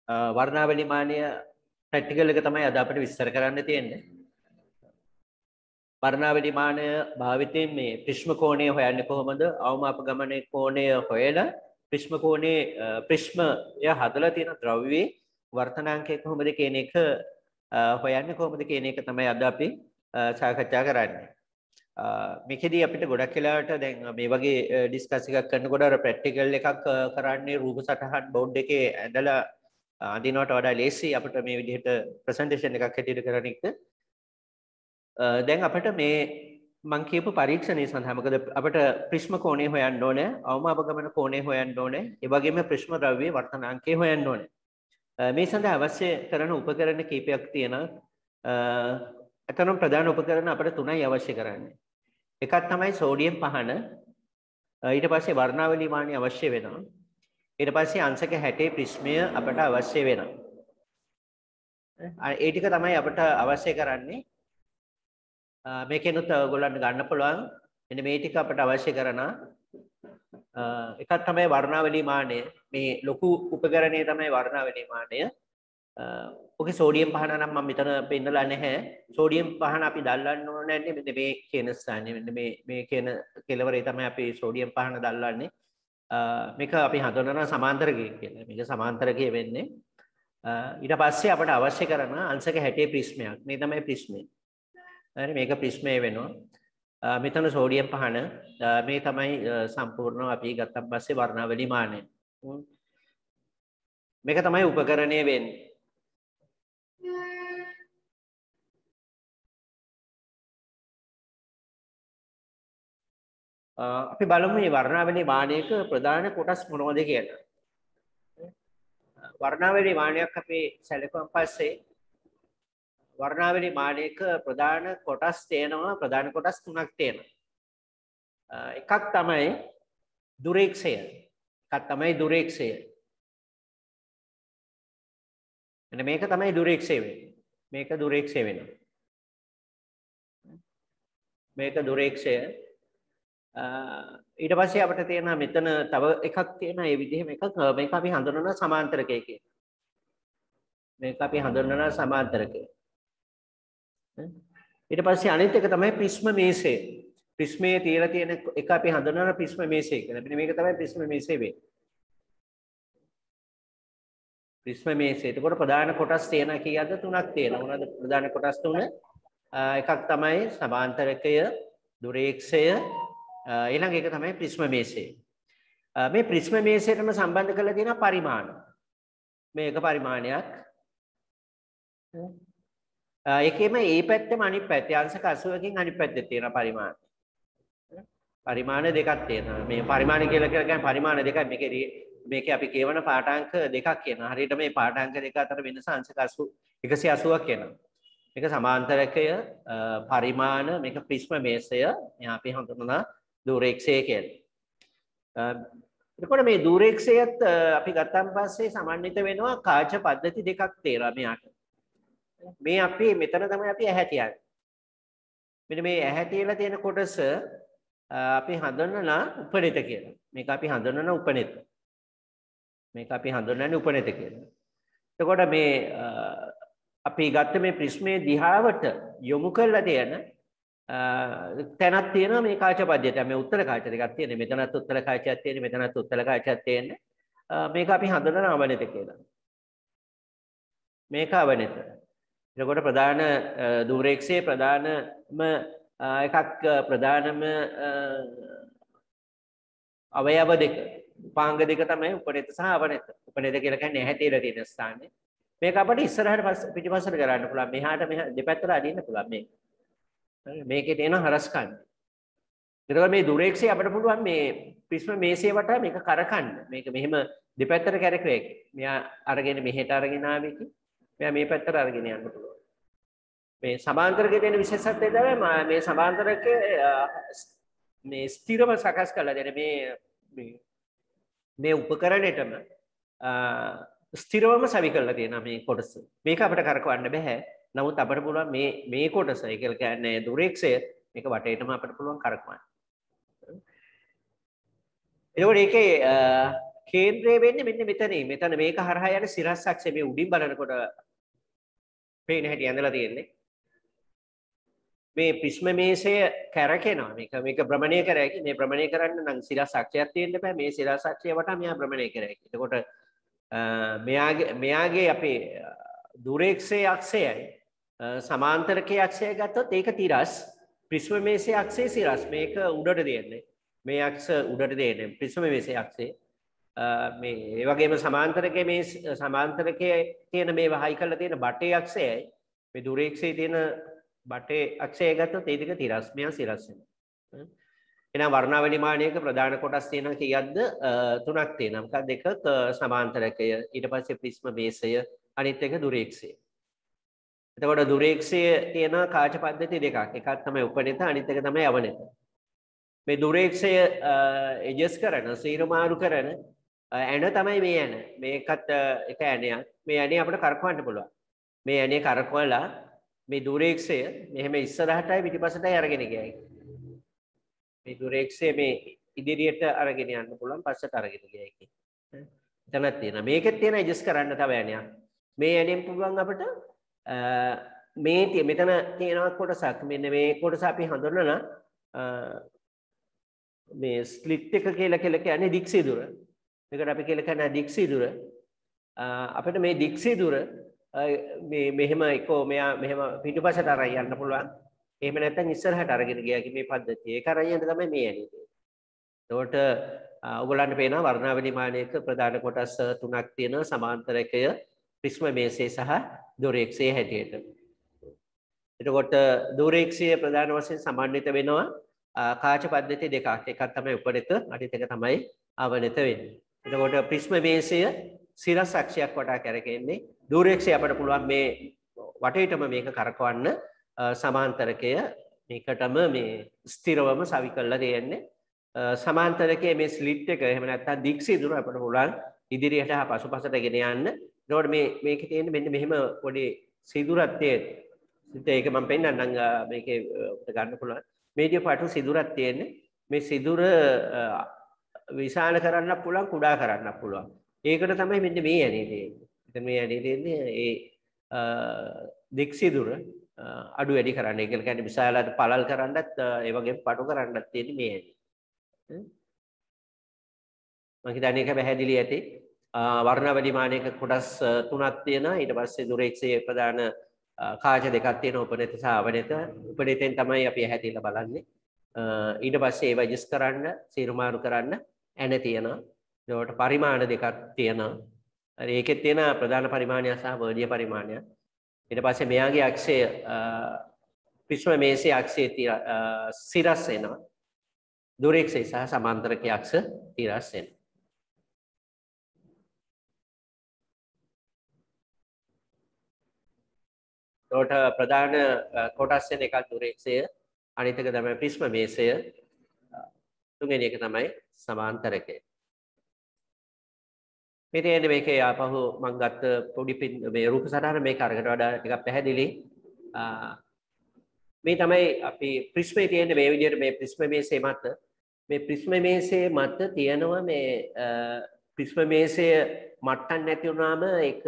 වර්ණාවලි මානය practical එක තමයි අද අපිට විස්තර කරන්න තියෙන්නේ. වර්ණාවලි මානය භාවිතයෙන් මේ ප්‍රිස්ම කෝණය හොයන්නේ කොහොමද? අවමාප ගමනේ කෝණය හොයලා ප්‍රිස්ම කෝණේ ප්‍රිස්මය හදලා තියෙන ද්‍රව්‍යයේ වර්තනාංකය කොහොමද කියන එක හොයන්නේ කොහොමද කියන එක තමයි අද අපි සාකච්ඡා කරන්නේ. මේකෙදී අපිට ගොඩක් වෙලාවට දැන් මේ වගේ ඩිස්කස් එකක් කරනකොට අර ප්‍රැක්ටිකල් එකක් කරන්නේ රූප සටහන් බෝඩ් එකේ ඇඳලා අඳිනවට වඩා ලේසි අපිට මේ විදිහට ප්‍රසන්ටේෂන් එකක් හැටියට කරන එක. දැන් අපිට මේ මම කියපු පරීක්ෂණය සඳහා මොකද අපිට ප්‍රිස්ම කෝණය හොයන්න ඕනේ, අවමාපගමන කෝණය හොයන්න ඕනේ, ඒ වගේම ප්‍රිස්ම ද්‍රව්‍යයේ වර්තනාංකය හොයන්න ඕනේ. මේ සඳහා අවශ්‍ය කරන උපකරණ කීපයක් තියෙනවා. අතනම් ප්‍රධාන උපකරණ අපිට තුනයි අවශ්‍ය කරන්නේ. එකක් තමයි සෝඩියම් පහන. ඊට පස්සේ වර්ණාවලි මානය අවශ්‍ය වෙනවා. ඊට පස්සේ අංශක 60 ප්‍රිස්මය අපට අවශ්‍ය වෙනවා. ඒ ටික තමයි අපට අවශ්‍ය කරන්නේ. මේකෙනුත් ඔයගොල්ලන්ට ගන්න පුළුවන්. මෙන්න මේ ටික අපට අවශ්‍ය කරනවා. එකක් තමයි වර්ණාවලි මානය. මේ ලොකු උපකරණය තමයි වර්ණාවලි මානය. ඔකේ සෝඩියම් පහන නම් මම මෙතන පෙන්නලා නැහැ. සෝඩියම් පහන අපි දැල්ලන්න ඕනේ මෙන්න මේ කියන ස්ථානේ. මෙන්න මේ කියන කෙලවරේ තමයි අපි සෝඩියම් පහන දැල්ලන්නේ. මේක අපි හඳුනනවා සමාන්තරකය කියලා. මේක සමාන්තරකය වෙන්නේ. ඊට පස්සේ අපට අවශ්‍ය කරන අංශක 60 ප්‍රිස්මයක්. මේ තමයි ප්‍රිස්මය. හරි මේක ප්‍රිස්මය වෙනවා. මෙතන සෝඩියම් පහන මේ තමයි සම්පූර්ණව අපි ගත්තන් පස්සේ වර්ණාවලි මානය. මේක තමයි උපකරණය වෙන්නේ. අපි බලමු මේ වර්ණාවලි මානයක ප්‍රධාන කොටස් මොනවද කියලා. වර්ණාවලි මානයක් අපි සැලකුවන් පස්සේ වර්ණාවලි මානයක ප්‍රධාන කොටස් තියෙනවා. ප්‍රධාන කොටස් තුනක් තියෙනවා. එකක් තමයි දුරේක්ෂය. එකක් තමයි දුරේක්ෂය. එන්න මේක තමයි දුරේක්ෂය වෙන්නේ. මේක දුරේක්ෂය වෙනවා. මේක දුරේක්ෂය. ඊට පස්සේ අපිට තියෙනවා මෙතන තව එකක් තියෙනවා මේ විදිහම එකක්. මේක අපි හඳුනන සමාන්තරකය කියලා. මේක අපි හඳුනන සමාන්තරකය. ඊට පස්සේ අනිත් එක තමයි ප්‍රිස්ම මේසය. ප්‍රිස්මයේ තියලා තියෙන එක අපි හඳුනන ප්‍රිස්ම මේසය කියලා. මෙන්න මේක තමයි ප්‍රිස්ම මේසය වෙන්නේ. ප්‍රිස්ම මේසය. ඒකට ප්‍රධාන කොටස් තියෙනවා කීයද? තුනක් තියෙනවා. මොනවද ප්‍රධාන කොටස් තුන? එකක් තමයි සමාන්තරකය, දුරේක්ෂය, ඊළඟ එක තමයි ප්‍රිස්ම මේසය. මේ ප්‍රිස්ම මේසයටම සම්බන්ධ කරලා තියෙන පරිමාණ. මේක පරිමාණයක්. ඒකෙම මේ පැත්තෙම අනිත් පැත්තේ අංශක 80කින් අනිත් පැත්තේ තියෙන පරිමාණ. පරිමාණ දෙකක් තියෙනවා. මේ පරිමාණ කියලා කියන්නේ පරිමාණ දෙකයි. මේකේ අපි කියවන පාඨාංක දෙකක් කියනවා. හරියට මේ පාඨාංක දෙක අතර වෙනස අංශක 180ක් වෙනවා. මේක සමාන්තරකය, පරිමාණ, මේක ප්‍රිස්ම මේසය. එහා අපි හඳුනන දුරේක්ෂය කියලා. එතකොට මේ දුරේක්ෂයත් අපි ගත්තාන් පස්සේ සමන්විත වෙනවා කාච පද්ධති දෙකක් තියෙනවා මෙයාට. මේ අපි මෙතන තමයි අපි ඇහැ තියන්නේ. මෙන්න මේ ඇහැ තියලා තියෙන කොටස අපි හඳුනන උපනිත කියලා. මේක අපි හඳුනන උපනිත. මේක අපි හඳුනන්නේ උපනිත කියලා. එතකොට මේ අපි ගත්ත මේ ප්‍රිස්මයේ දිහාවට යොමු කරලා තියෙන තැනක් තියෙනවා මේ කාච පද්ධතිය. මේ උත්තර කාච දෙකක් තියෙනවා. මෙතනත් උත්තර කාචයක් තියෙනවා. මෙතනත් උත්තර කාචයක් තියෙනවා. මේක අපි හඳුනන අවනිත කියලා. මේක අවනිත. එතකොට ප්‍රධාන දුරේක්ෂයේ ප්‍රධානම එකක් ප්‍රධානම අවයව දෙක උපාංග දෙක තමයි උපනිත සහ අවනිත. උපනිත කියලා කියන්නේ ඇහැ තියලා තියෙන ස්ථානේ. මේක අපිට ඉස්සරහට පිටිපස්සට කරන්න පුළුවන්. මෙහාට මෙහා දෙපැත්තට අදින්න පුළුවන් මේක. මේකේ තියෙන හරස්කන්ධ. එතකොට මේ දුරේක්ෂය අපිට පුළුවන් මේ ප්‍රිස්ම මේසය වටා මේක කරකන්න. මේක මෙහෙම දෙපැත්තට කැරකුවේ. මෙයා අරගෙන මෙහෙට අරගෙන ආවේ කි. මෙයා මේ පැත්තට අරගෙන යන්න පුළුවන්. මේ සමාන්තරකයේ තියෙන විශේෂත්වය තමයි මේ සමාන්තරකයේ මේ ස්ථිරව සකස් කරලා දෙන මේ උපකරණයටම ස්ථිරවම සවි කරලා තියෙනවා මේ කොටස. මේක අපිට කරකවන්න බෑ. නමුත් අපිට පුළුවන් මේ කොටස ඒ කියන්නේ දුරේක්ෂය මේක වටේටම අපිට පුළුවන් කරකවන්න. එතකොට ඒකේ කේන්ද්‍රය වෙන්නේ මෙන්න මෙතනේ. මෙතන මේක හරහා යන සිරස් අක්ෂය මේ උඩින් බලනකොට පේන හැටි ඇඳලා තියෙන්නේ. මේ ප්‍රිස්ම මේසය කැරකෙනවා. මේක භ්‍රමණය කරයි. මේ භ්‍රමණය කරන්න නම් සිරස් අක්ෂයක් තියෙන්න බෑ. මේ සිරස් අක්ෂය වටා මෙයා භ්‍රමණය කරයි. එතකොට මෙයාගේ අපේ දුරේක්ෂයේ අක්ෂයයි සමාන්තරකයේ අක්ෂය ගත්තොත් ඒක තිරස්. ප්‍රිස්ම මේසයේ අක්ෂය සිරස්. මේක උඩට දෙන්නේ. මේ අක්ෂ උඩට දෙන්නේ ප්‍රිස්ම මේසයේ අක්ෂය. මේ ඒ වගේම සමාන්තරකයේ මේ සමාන්තරකයේ තියෙන මේ වහයි කරලා තියෙන බටේ අක්ෂයයි මේ දුරේක්ෂයේ තියෙන බටේ අක්ෂය ගත්තොත් ඒ දෙක තිරස්. මෙයා සිරස් වෙනවා. එහෙනම් වර්ණාවලි මානයක ප්‍රධාන කොටස් තියෙනවා කීයක්ද? තුනක් තියෙනවා. මොකක්ද? එකක් සමාන්තරකය, ඊට පස්සේ ප්‍රිස්ම මේසය, අනිත් එක දුරේක්ෂය. එතකොට දුරේක්ෂයේ තියෙන කාච පද්ධති දෙකක්. එකක් තමයි උපනිත, අනිත් එක තමයි අවනිත. මේ දුරේක්ෂය එජස් කරන, සීරුමාරු කරන ඇණ තමයි මේ ඇණ. මේකත් එක ඇණයක්. මේ ඇණේ අපිට කරකවන්න පුළුවන්. මේ ඇණේ කරකවලා මේ දුරේක්ෂය මෙහෙම ඉස්සරහටයි පිටිපස්සටයි අරගෙන ගියයි. මේ දුරේක්ෂය මේ ඉදිරියට අරගෙන යන්න පුළුවන්, පස්සට අරගෙන ගියයි කියන්නේ. එතනක් තියෙනවා. මේකෙත් තියෙන එජස් කරන්න තව ඇණයක්. මේ ඇණෙන් පුළුවන් අපිට මේ මෙතන තියෙනවා කොටසක්. මෙන්න මේ කොටස අපි හඳුන්වනවා මේ ස්ලිට් එක කියලා කියන්නේ දික්සිදුර. මේකට අපි කියලා කියන්නේ දික්සිදුර. අපිට මේ දික්සිදුර මේ මෙහෙම එකෝ මෙයා මෙහෙම පිටුපසට අරන් යන්න පුළුවන්. එහෙම නැත්නම් ඉස්සරහට අරගෙන ගියා මේ පද්ධතිය. ඒක අරන් යන්න තමයි මේ ඇනේ. එතකොට ඔයගොල්ලන්ට පේනවා වර්ණාවලි මානයක ප්‍රධාන කොටස් තුනක් තියෙනවා. සමාන්තරකය, ප්‍රිස්ම මේසය සහ දුරේක්ෂයේ හැටියට. එතකොට දුරේක්ෂය ප්‍රධාන වශයෙන් සමන්විත වෙනවා කාච පද්ධති දෙකක්. එකක් තමයි උපරිත, අනිත් එක තමයි අවනිත වෙන්නේ. එතකොට ප්‍රිස්ම මේසය සිරස් අක්ෂයක් වටා කැරකෙන්නේ. දුරේක්ෂය අපිට පුළුවන් මේ වටේටම මේක කරකවන්න. සමාන්තරකය මේකටම මේ ස්ථිරවම සවි කරලා තියෙන්නේ. සමාන්තරකයේ මේ ස්ලිට් එක එහෙම නැත්නම් දික්සිදුර අපිට පුළුවන් ඉදිරියට හා පසුපසට ගෙන යන්න. එතකොට මේකේ තියෙන මෙන්න මෙහෙම පොඩි සිදුරක් තියෙන්නේ. ඒක මම පෙන්නන්නම් මේකේ ගන්න පුළුවන්. මේකේ පාටු සිදුරක් තියෙන්නේ. මේ සිදුර විශාල කරන්නත් පුළුවන්, කුඩා කරන්නත් පුළුවන්. ඒකට තමයි මෙන්න මේ ඇනේ තියෙන්නේ. ඉතින් මේ ඇනේ තියෙන්නේ ඒ දික්සිදුර අඩු වැඩි කරන්න. ඒක කියන්නේ විශාලට පළල් කරන්නත් ඒ වගේම පටු කරන්නත් තියෙන්නේ මේ ඇනේ. මම හිතන්නේ ඒක පැහැදිලි ඇති. වර්ණවලි මානයක කොටස් තුනක් තියෙනවා. ඊට පස්සේ දුරේක්ෂයේ ප්‍රධාන කාච දෙකක් තියෙනවා. උපනිත සහ අවනිත. උපනිතෙන් තමයි අපි හැදිලා බලන්නේ. ඊට පස්සේ ඒව ඇඩ්ජස්ට් කරන්න, සීරුමාරු කරන්න ඇණ තියෙනවා. ඒකට පරිමාණ දෙකක් තියෙනවා. හරි ඒකෙත් තියෙන ප්‍රධාන පරිමාණය සහ වර්ගීය පරිමාණය. ඊට පස්සේ මෙයාගේ අක්ෂය ප්‍රිස්ම මේසයේ අක්ෂය සිරස් වෙනවා. දුරේක්ෂය සහ සමාන්තරකයේ අක්ෂ තිරස් වෙනවා. ඒකට ප්‍රධාන කොටස් වෙන එකක් දුරේක්ෂය, අනිත් එක තමයි ප්‍රිස්ම මේසය, තුන්වෙනි එක තමයි සමාන්තරකය. මේ තියෙන්නේ මේකේ ආපහු මම ගත්ත පොඩි මේ රූප සටහන මේක අරකට වඩා ටිකක් පැහැදිලි. මේ තමයි අපි ප්‍රිස්මේ තියෙන මේ විදිහට මේ ප්‍රිස්ම මේසය මත තියෙනවා මේ ප්‍රිස්ම මේසය මට්ටම් නැති වුණාම ඒක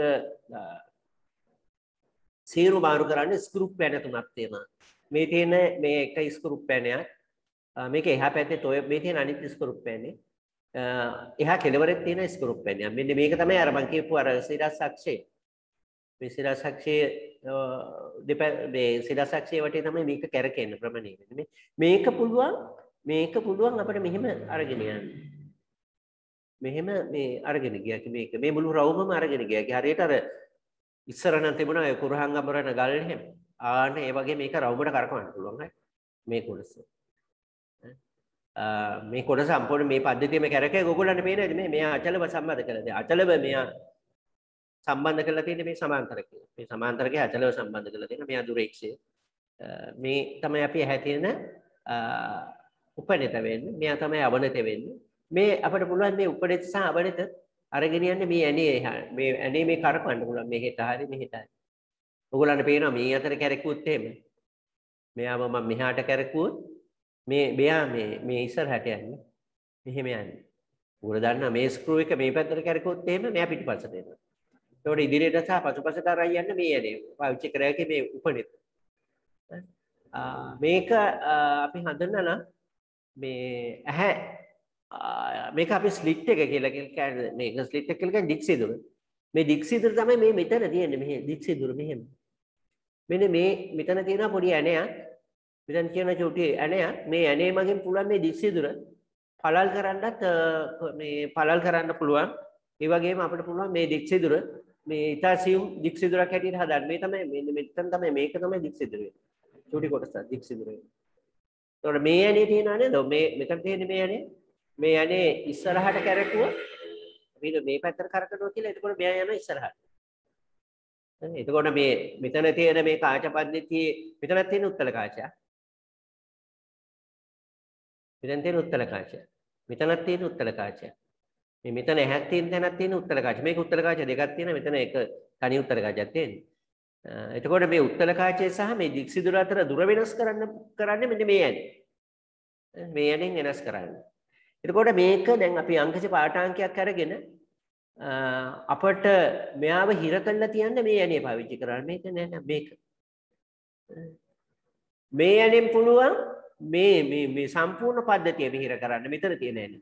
සීරු මාරු කරන්නේ ස්ක්‍රූ පැන තුනක් තියෙනවා. මේ තියෙන මේ එක ස්ක්‍රූ පැනයක්. මේක එහා පැත්තේ තොය මේ තියෙන අනිත් ස්ක්‍රූ පැනේ. එහා කෙළවරේ තියෙන ස්ක්‍රූ පැනයක්. මෙන්න මේක තමයි අර මම කියපු අර සිරස් අක්ෂය. මේ සිරස් අක්ෂයේ මේ සිරස් අක්ෂයේ වටේ තමයි මේක කැරකෙන්නේ ප්‍රමණය වෙන්නේ. මේක පුළුවන් අපිට මෙහෙම අරගෙන යන්න. මෙහෙම මේ අරගෙන ගියා මේක. මේ මුළු රවුමම අරගෙන ගියා. හරියට අර ඉස්සර නම් තිබුණා ඒ කුරහන් අඹරන ගල් එහෙම. ආන්න ඒ වගේ මේක රවුමට කරකවන්න පුළුවන් හරි. මේ කොටස. මේ කොටස සම්පූර්ණ මේ පද්ධතියම කැරකේ ඔයගොල්ලන්ට පේනවාද මේ මෙයා අචලව සම්බන්ධ කරලා තියෙනවා. අචලව මෙයා සම්බන්ධ කරලා තියෙන්නේ මේ සමාන්තරකය. මේ සමාන්තරකය අචලව සම්බන්ධ කරලා තියෙනවා. මෙයා දුරේක්ෂය. මේ තමයි අපි ඇහැ තියෙන උපනිත වෙන්නේ. මෙයා තමයි අවනිත වෙන්නේ. මේ අපිට පුළුවන් මේ උපනිත සහ අවනිත අරගෙන යන්නේ මේ ඇනේ මේ ඇනේ මේ කරකවන්න පුළුවන් මෙහෙට හරි මෙහෙට හරි. ඔයගොල්ලන්ට පේනවා මේ අතර කැරකුවොත් එහෙම. මෙයාව මම මෙහාට කැරකුවොත් මෙයා මේ ඉස්සරහට යන්නේ. මෙහෙම යන්නේ. උගල දන්නා මේ ස්ක්‍රූ එක මේ පැත්තට කරකවුවොත් එහෙම මෙයා පිටිපස්සට එනවා. ඒකට ඉදිරියට සහ පසුපසට අරන් යන්න මේ ඇනේ පාවිච්චි කරාකේ මේ උපනෙත්. මේක අපි හඳුන්වනවා මේ ඇහැ මේක අපි ස්ලිට් එක කියලා කියන්නේ මේක ස්ලිට් එක කියලා කියන්නේ දික් සිදුර. මේ දික් සිදුර තමයි මේ මෙතන තියෙන්නේ මෙහෙ දික් සිදුර මෙහෙම. මෙන්න මේ මෙතන තියෙන පොඩි ඇණයක් මෙතන කියන චුටි ඇණයක් මේ ඇණේ මගින් පුළුවන් මේ දික් සිදුර පළල් කරන්නත් මේ පළල් කරන්න පුළුවන්. ඒ වගේම අපිට පුළුවන් මේ දික් සිදුර මේ ඉතාසියුම් දික් සිදුරක් හැටියට හදන්න. මේ තමයි මෙතන තමයි මේක තමයි දික් සිදුර වෙන්නේ. චුටි කොටස දික් සිදුර වෙන්නේ. ඒතකොට මේ ඇණේ තියෙනවා නේද? මේ මෙතන තියෙන්නේ මේ ඇණේ. මේ ඇනේ ඉස්සරහට කැරකුවොත් අපි මේ පැත්තට කරකවනවා කියලා එතකොට මෙයා යනවා ඉස්සරහට. එතකොට මේ මෙතන තියෙන මේ කාච පද්ධතියේ මෙතනක් තියෙන උත්තල කාචය. මෙතන තියෙන උත්තල කාචය. මෙතනක් තියෙන උත්තල කාචය. මේ මෙතන ඇහක් තියෙන තැනක් තියෙන උත්තල කාචය. මේක උත්තල කාචය දෙකක් තියෙනවා. මෙතන එක තනි උත්තල කාචයක් තියෙනවා. එතකොට මේ උත්තල කාචය සහ මේ දික් සිදුර අතර දුර වෙනස් කරන්නේ මෙන්න මේ ඇනේ. මේ ඇනෙන් වෙනස් කරන්නේ. එතකොට මේක දැන් අපි අංකජ පාඨාංකයක් අරගෙන අපට මෙයාව හිර කරලා තියන්න මේ ඇනේ පාවිච්චි කරන්න මේක නෑ මේක මේ ඇනෙන් පුළුවන් මේ සම්පූර්ණ පද්ධතිය විහිර කරන්න මෙතන තියෙන ඇනේ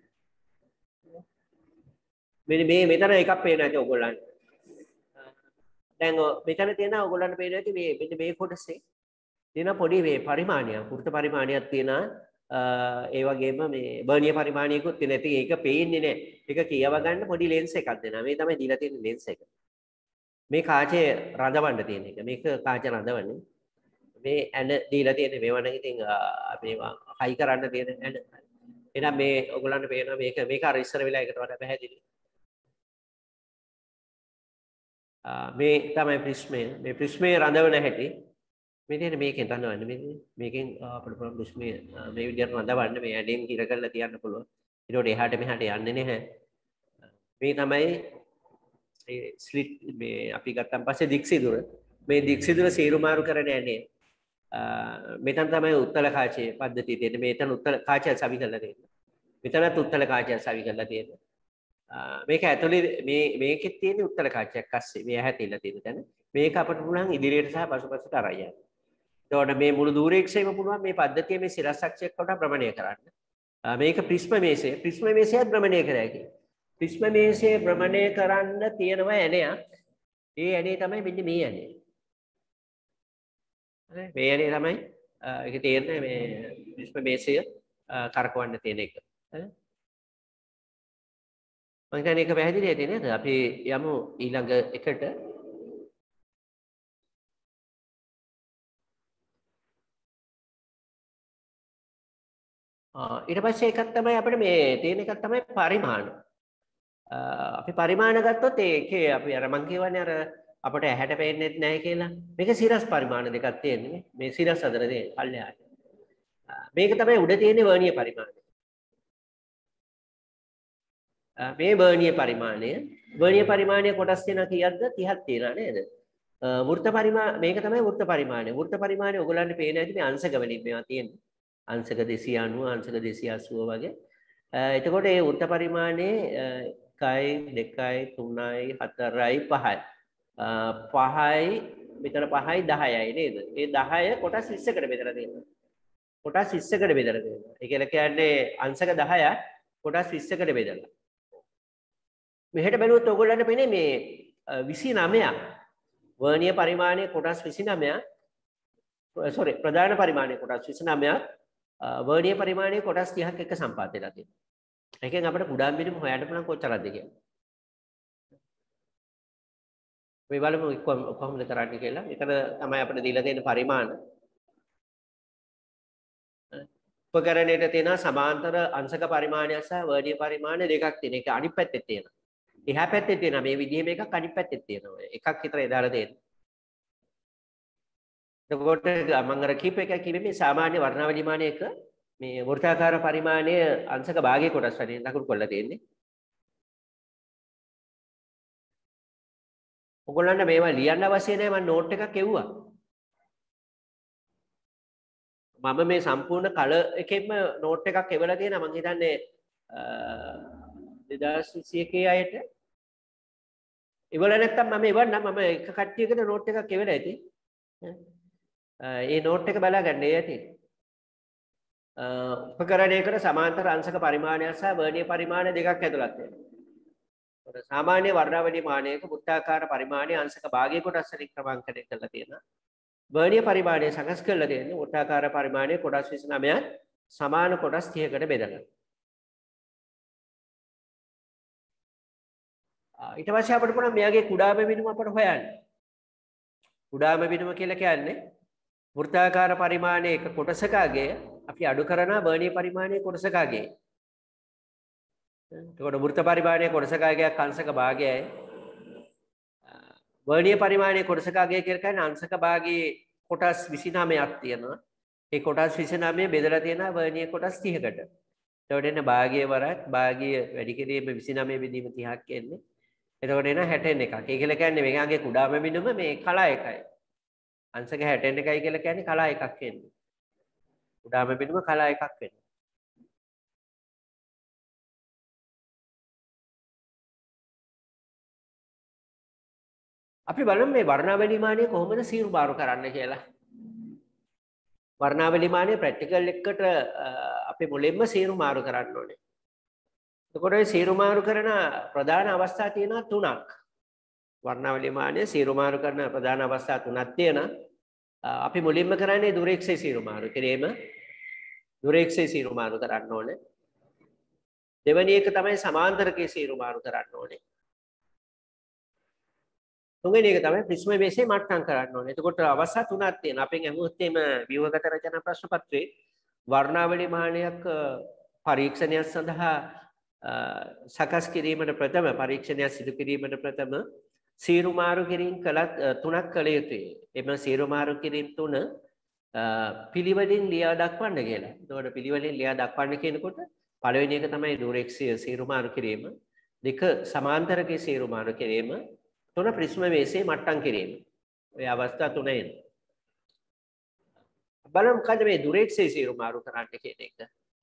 මෙතන එකක් පේනවා ඇති ඔයගොල්ලන්ට දැන් මෙතන තියෙන ඔයගොල්ලන්ට පේනවා ඇති මෙන්න මේ කොටසේ තියෙන පොඩි මේ පරිමාණයක් වෘත්ත පරිමාණයක් තියෙනවා ඒ වගේම මේ බර්නියර් පරිමාණයකුත් තියෙන. ඉතින් ඒක පේන්නේ නැහැ. ඒක කියව ගන්න පොඩි ලෙන්ස් එකක් දෙනවා. මේ තමයි දීලා තියෙන ලෙන්ස් එක. මේ කාචේ රඳවන්න තියෙන එක. මේක කාච රඳවන්නේ. මේ ඇන දීලා තියෙන මේවා නම් ඉතින් මේවා හයි කරන්න තියෙන ඇන. එහෙනම් මේ ඔයගොල්ලන්ට පේනවා මේක අර ඉස්සර වෙලා එකට වඩා පැහැදිලි. මේ තමයි ප්‍රිස්මය. මේ ප්‍රිස්මය රඳවන හැටි. මෙතන මේකෙන් රඳවන්න මේකෙන් අපිට පුළුවන් ප්‍රිස්මය මේ විදිහට රඳවන්න මේ ඇඩෙන් හිර කරලා තියන්න පුළුවන්. ඊට එහාට මෙහාට යන්නේ නැහැ. මේ තමයි ඒ ස්ලිට් මේ අපි ගත්තන් පස්සේ දික් සිදුර. මේ දික් සිදුර සීරුමාරු කරන ඇනේ. මෙතන තමයි උත්තල කාචයේ පද්ධතිය තියෙන්නේ. මෙතන උත්තල කාචය සවි කරලා තියෙන්නේ. මෙතනත් උත්තල කාචය සවි කරලා තියෙන්නේ. මේක ඇතුලේ මේකෙත් තියෙන උත්තල කාචයක් අස්සේ මේ ඇහැතිලා තියෙන තැන. මේක අපිට පුළුවන් ඉදිරියට සහ පසුපසට අරන් යන්න. එතකොට මේ මුළු දූරේක්ෂයම පුළුවන් මේ පද්ධතිය මේ සිරස්ක්ෂයක් කොට භ්‍රමණය කරන්න. මේක ප්‍රිස්ම මේසය. ප්‍රිස්ම මේසයත් භ්‍රමණය කරයි කියන්නේ. ප්‍රිස්ම මේසය භ්‍රමණය කරන්න තියෙනවා ඇණයක්. ඒ ඇණේ තමයි මෙන්න මේ ඇණේ. හරි මේ ඇණේ තමයි ඒක තියෙන්නේ මේ ප්‍රිස්ම මේසය කරකවන්න තියෙන එක. හරි මම හිතන්නේ ඒක පැහැදිලි ඇති නේද? අපි යමු ඊළඟ එකට. ඊට පස්සේ එකක් තමයි අපිට මේ තියෙන එකක් තමයි පරිමාණ. අපි පරිමාණ ගත්තොත් ඒකේ අපි අර මං කියවන්නේ අර අපිට ඇහැට පේන්නේ නැහැ කියලා. මේක සිරස් පරිමාණ දෙකක් තියෙන්නේ. මේ සිරස් අතර තියෙන පල්ලෙහාට. මේක තමයි උඩ තියෙන වර්ණීය පරිමාණය. මේ වර්ණීය පරිමාණය කොටස් තියෙනවා කීයක්ද 30ක් තියෙනවා නේද? වෘත්ත පරිමාණ මේක තමයි වෘත්ත පරිමාණය. වෘත්ත පරිමාණය ඔයගොල්ලන්ට පේන ඇති මේ අංශක වලින් මේවා තියෙන්නේ. අංශක 290 අංශක 280 වගේ. එතකොට මේ වෘත්ත පරිමාණයේ 1යි 2යි 3යි 4යි 5යි. 5යි මෙතන 5යි 10යි නේද? මේ 10 කොටස් 20කට බෙදලා තියෙනවා. කොටස් 20කට බෙදලා තියෙනවා. ඒ කියන්නේ අංශක 10ක් කොටස් 20කට බෙදලා. මෙහෙට බැලුවොත් ඔයගොල්ලන්ට පේන්නේ මේ 29ක් වර්ණීය පරිමාණයේ කොටස් 29ක් ප්‍රධාන පරිමාණයේ කොටස් 29ක් වර්ණීය පරිමාණයේ කොටස් 30ක් එක්ක සම්පාද වෙලා තියෙනවා. ඒකෙන් අපිට කුඩාම බිඳුම හොයන්න පුළුවන් කොච්චරද කියලා. මේ බලමු කොහොමද කරන්නේ කියලා. මෙතන තමයි අපිට දීලා තියෙන පරිමාණ. උපකරණයට තියෙන සමාන්තර අංශක පරිමාණය සහ වර්ණීය පරිමාණ දෙකක් තියෙන. ඒක අනිත් පැත්තේ තියෙනවා. එහා පැත්තේ තියෙනවා මේ විදිහේ මේකක් අනිත් පැත්තේ තියෙනවා. එකක් විතරයි දාලා තියෙන්නේ. එතකොට මම අර කීප එක කිව්වේ මේ සාමාන්‍ය වර්ණාවලි මානයක මේ වෘත්තාකාර පරිමාණය අංශක භාගයේ කොටස් වලින් ලකුණු කරලා තියෙන්නේ. ඔයගොල්ලන්ට මේවා ලියන්න අවශ්‍ය නැහැ මම නෝට් එකක් එව්වා. මම මේ සම්පූර්ණ කල එකෙන්ම නෝට් එකක් එවලා තියෙනවා මම හිතන්නේ 2021 අයට ඉවල නැත්තම් මම ඉවන්නම් මම එක කට්ටියකට නෝට් එකක් එවලා ඇති. ඒ නෝට් එක බලා ගන්න ඇති. උපකරණයකට සමාන්තර අංශක පරිමාණය සහ වර්ණීය පරිමාණ දෙකක් ඇතුළත් වෙනවා. සාමාන්‍ය වර්ණාවලි මානයක වෘත්තාකාර පරිමාණයේ අංශක භාගයේ කොටස් වලින් ක්‍රමාංකනය කරලා තියෙනවා. වර්ණීය පරිමාණය සකස් කරලා තියෙන්නේ වෘත්තාකාර පරිමාණයේ කොටස් 29ක් සමාන කොටස් 30කට බෙදලා. ඊට පස්සේ අපිට පුළුවන් මෙයාගේ කුඩාම බිඳුම අපිට හොයන්න. කුඩාම බිඳුම කියලා කියන්නේ වෘත්තාකාර පරිමාණයේ එක කොටසකගේ අපි අඩු කරන වර්ණීය පරිමාණයේ කොටසකගේ. එතකොට වෘත්ත පරිමාණයේ කොටසකගේ අංශක භාගයයි වර්ණීය පරිමාණයේ කොටසකගේ කියලා කියන්නේ අංශක භාගයේ කොටස් 29ක් තියෙනවා. ඒ කොටස් 29 බෙදලා තියෙනවා වර්ණීය කොටස් 30කට. එතකොට එන්න භාගයේ වරක් භාගීය වැඩි කිරීම 29 බෙදීම 30ක් එන්නේ. එතකොට එන 61 එකක්. ඒ කියලා කියන්නේ මෙයාගේ කුඩාම බිඳුම මේ කලා එකයි. අංශක 61යි කියලා කියන්නේ කලා එකක් එන්නේ. කුඩාම බිඳුම කලා එකක් වෙනවා. අපි බලමු මේ වර්ණාවලි මානය කොහොමද සීරු මාරු කරන්න කියලා. වර්ණාවලි මානය ප්‍රැක්ටිකල් එකට අපි මුලින්ම සීරු මාරු කරන්න ඕනේ. එතකොට මේ සීරු මාරු කරන ප්‍රධාන අවස්ථා තියෙනවා තුනක්. වර්ණාවලි මානය සීරු මාරු කරන ප්‍රධාන අවස්ථා තුනක් තියෙනවා. අපි මුලින්ම කරන්නේ දුරේක්ෂේ සීරු මාරු කිරීම. දුරේක්ෂේ සීරු මාරු කරන්න ඕනේ. දෙවෙනි එක තමයි සමාන්තරකයේ සීරු මාරු කරන්න ඕනේ. තුන්වෙනි එක තමයි ප්‍රිස්ම බේසේ මට්ටම් කරන්න ඕනේ. එතකොට අවස්ථා තුනක් තියෙනවා. අපෙන් අහුවොත් එimhe ව්‍යුහගත රචනා ප්‍රශ්න පත්‍රයේ වර්ණාවලි මානයක් පරීක්ෂණයක් සඳහා සකස් කිරීමට ප්‍රථම පරීක්ෂණයක් සිදු කිරීමට ප්‍රථම සීරු මාරු කිරීම තුනක් කළ යුතුයි. එම සීරු මාරු කිරීම තුන පිළිවෙලින් ලියා දක්වන්න කියලා. එතකොට පිළිවෙලින් ලියා දක්වන්න කියනකොට පළවෙනි එක තමයි දුරේක්ෂීය සීරු මාරු කිරීම. දෙක සමාන්තරකයේ සීරු මාරු කිරීම. තුන ප්‍රිස්ම වේසයේ මට්ටම් කිරීම. ඔය අවස්ථා තුන එන. බලමු මොකද මේ දුරේක්ෂයේ සීරු මාරු කරන්න කියන එක.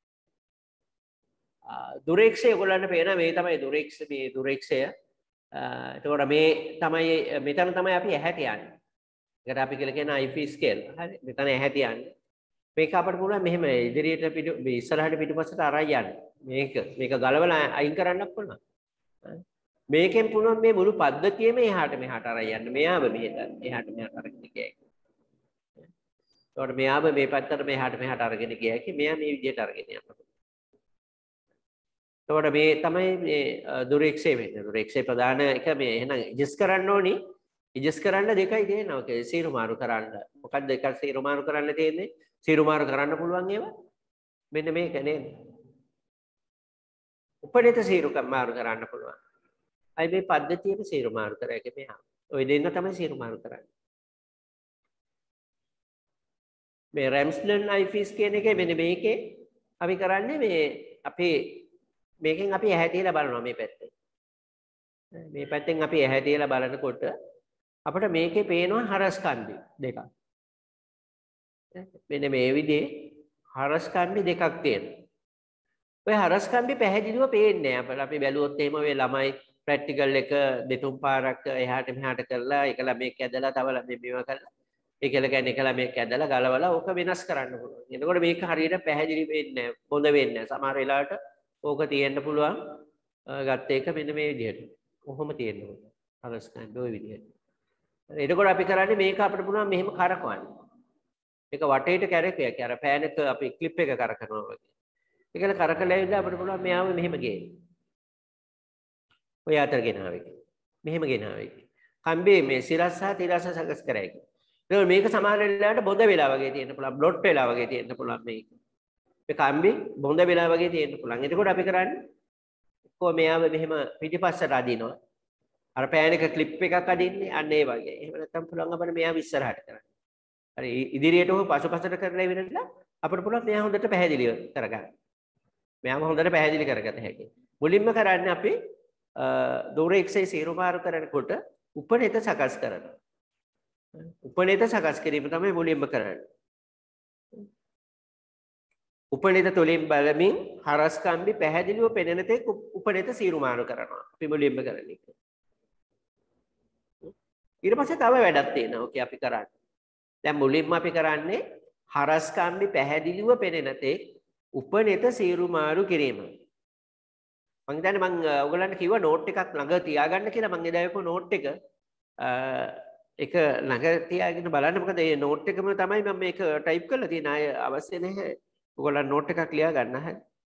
දුරේක්ෂය ඔයගොල්ලන්ට පේනවා මේ තමයි දුරේක්ෂ මේ දුරේක්ෂය. එතකොට මේ තමයි මෙතන තමයි අපි ඇහැට යන්නේ. ඒකට අපි කියලා කියන IP scale. හරි. මෙතන ඇහැට යන්නේ. මේක අපිට පුළුවන් මෙහෙම ඉදිරියට ඉස්සරහට පිටුපස්සට අරයි යන්න. මේක ගලවලා අයින් කරන්නත් පුළුවන්. මේකෙන් පුළුවන් මේ මුළු පද්ධතියම එහාට මෙහාට අරයි යන්න. මෙයාව මෙහෙට එහාට මෙහාට අරගෙන ගියයි. එතකොට මෙයාව මේ පැත්තට මෙහාට මෙහාට අරගෙන ගියයි. මෙයා මේ විදිහට අරගෙන යනවා. එතකොට මේ තමයි මේ දුරේක්ෂය වෙන්නේ. දුරේක්ෂය ප්‍රධාන එක මේ එහෙනම් ඇඩ්ජස්ට් කරන්න ඕනි. ඇඩ්ජස්ට් කරන්න දෙකයි තියෙනවා. ඒ සීරු මාරු කරන්න. මොකක්ද එකක් සීරු මාරු කරන්න තියෙන්නේ? සීරු මාරු කරන්න පුළුවන් ඒවා. මෙන්න මේක නේද? උපරිත සීරු මාරු කරන්න පුළුවන්. අයි මේ පද්ධතියේ සීරු මාරු කරන්නේ මෙහා. ඔය දෙන්න තමයි සීරු මාරු කරන්නේ. මේ රැම්ස්ලන් අයිෆිස් කියන එකේ මෙන්න මේකේ අපි කරන්නේ මේ අපේ මේකෙන් අපි ඇහැ තියලා බලනවා මේ පැත්තෙන්. මේ පැත්තෙන් අපි ඇහැ තියලා බලනකොට අපිට මේකේ පේනවා හරස් කන්ඩි දෙකක්. මෙන්න මේ විදිහේ හරස් කන්ඩි දෙකක් තියෙනවා. ඔය හරස් කන්ඩි පැහැදිලිව පේන්නේ නැහැ. අපිට අපි බැලුවොත් එහෙම ඔය ළමයි ප්‍රැක්ටිකල් එක දෙතුන් පාරක් එහාට මෙහාට කරලා එක ළමෙක් ඇදලා තව ළමෙක් මේවා කරලා ඒකල කියන්නේ එක ළමෙක් ඇදලා ගලවලා ඕක වෙනස් කරන්න පුළුවන්. එතකොට මේක හරියට පැහැදිලි වෙන්නේ නැහැ. හොඳ වෙන්නේ නැහැ. සමහර වෙලාවට ඕක තියෙන්න පුළුවන් ගත්ත එක මෙන්න මේ විදිහට. කොහොම තියෙන්න ඕන. හරස් කන්ඩි ඔය විදිහට. එතකොට අපි කරන්නේ මේක අපිට පුළුවන් මෙහෙම කරකවන්න. මේක වටේට කැරකුවක්. අර පෑන් එක අපි ක්ලිප් එක කරකවනවා වගේ. ඒකල කරකලා ඉඳලා අපිට පුළුවන් මෙයාව මෙහෙම ගේන්න. ඔය අතර ගෙනාවේ. මෙහෙම ගෙනාවේ. කම්බේ මේ සිරස් සහ තිරස් සකස් කරයි. ඒක මේක සමාන වෙලාවට බොඳ වෙලා වගේ තියෙන්න පුළුවන්. බ්ලොට් වෙලා වගේ තියෙන්න පුළුවන් මේක. මේ කම්බේ බොඳ වෙලා වගේ තියෙන්න පුළුවන්. එතකොට අපි කරන්නේ කොහොම මෙයාව මෙහෙම පිටිපස්සට අදිනවා. අර පෑන් එක ක්ලිප් එකක් අදින්නේ අන්න ඒ වගේ. එහෙම නැත්නම් පුළුවන් අපිට මෙයාව ඉස්සරහට කරන්න. හරි ඉදිරියට හෝ පසුපසට කරලා ඉවරලා අපිට පුළුවන් මෙයා හොඳට පැහැදිලිව කරගන්න. මෙයාම හොඳට පැහැදිලි කරගත හැකියි. මුලින්ම කරන්නේ අපි දුරේක්ෂයේ සීරු මාරු කරනකොට උපනේත සකස් කරනවා. උපනේත සකස් කිරීම තමයි මුලින්ම කරන්නේ. උපනිත තුලින් බලමින් හරස්කම්බි පැහැදිලිව පෙනෙන තෙක් උපනිත සීරුමාරු කරනවා. අපි මුලින්ම කරන්නේ. ඊට පස්සේ තව වැඩක් තියෙනවා. ඕකේ අපි කරන්නේ. දැන් මුලින්ම අපි කරන්නේ හරස්කම්බි පැහැදිලිව පෙනෙන තෙක් උපනිත සීරුමාරු කිරීම. මම හිතන්නේ මම ඔයගලන්ට කිව්වා නෝට් එකක් ළඟ තියාගන්න කියලා. මම එදායපු නෝට් එක එක ළඟ තියාගෙන බලන්න. මොකද මේ නෝට් එකම තමයි මම මේක ටයිප් කරලා තියෙන. අය අවශ්‍ය නැහැ. ඔයගොල්ලන් නෝට් එකක් ලියා ගන්න. හරි.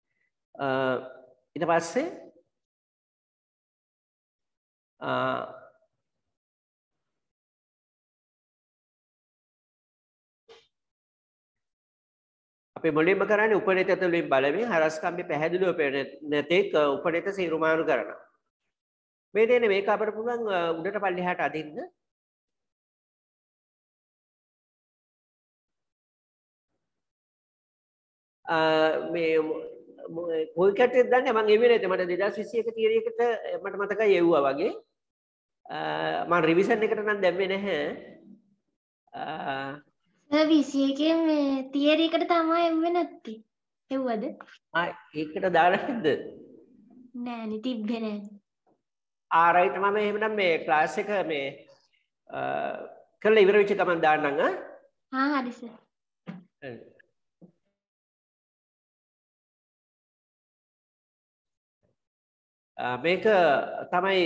ඊට පස්සේ අපි මුලින්ම කරන්නේ උපනිත තුලින් බලමින් හරස්කම්බි පැහැදිලිව පෙනෙන තෙක් උපනිත සීරුමාරු කරනවා. මේ දෙන්නේ මේක අපිට පුළුවන් උඩට පල්ලෙහාට අදින්න. මේ කොයි කට්ටියද දන්නේ මම එවෙ නැති මට 2021 තියරි එකට මට මතකයි එව්වා වගේ මම රිවිෂන් එකට නම් දැම්මේ නැහැ සර් 21 මේ තියරි එකට තමයි එව්වේ නැත්තේ එව්වද ඒකට දාලා නැද්ද නෑනේ තිබ්බේ නෑ රයිට් මම එහෙනම් මේ ක්ලාස් එක මේ කරලා ඉවර වෙච්ච ගමන් දාන්නම් හරි සර් මේක තමයි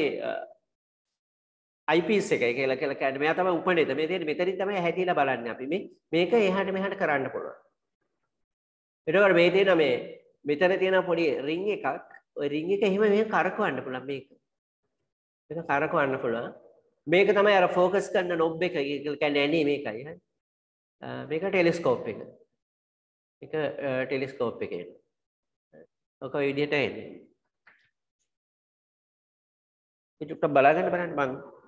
IPS එකයි කියලා කියන්නේ මෙයා තමයි උපනිත මේ තියෙන්නේ මෙතනින් තමයි හැදිලා බලන්නේ අපි මේක එහාට මෙහාට කරන්න පුළුවන් ඊට මේ තියෙන මේ මෙතන තියෙන පොඩි රින් එකක් ওই රින් එක එහෙම මෙහෙම කරකවන්න පුළුවන් මේක කරකවන්න පුළුවන් මේක තමයි අර ફોකස් කරන නොබ් එක කියලා කියන්නේ ඇනේ මේකයි හරි මේක ටෙලිස්කෝප් එක මේක ටෙලිස්කෝප් එකේ ඔක ඔය විදිහට එන්නේ චුට්ටක් බලාගන්න බලන්න මං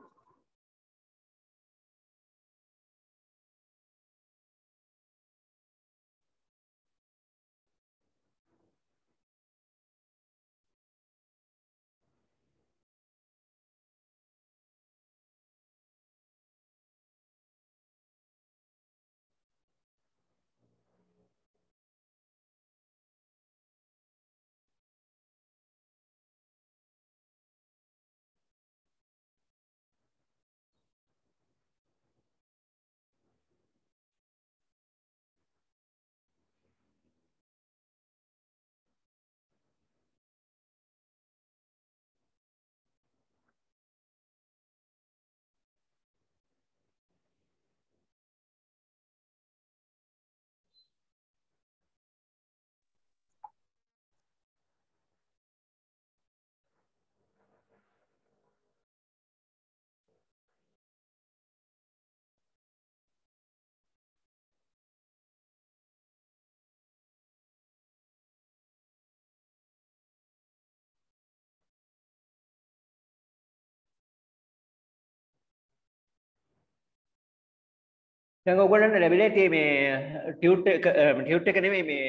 දැන් ඔයගොල්ලන්ට ලැබිලා තියෙන්නේ මේ ටියුට් එක නෙමෙයි මේ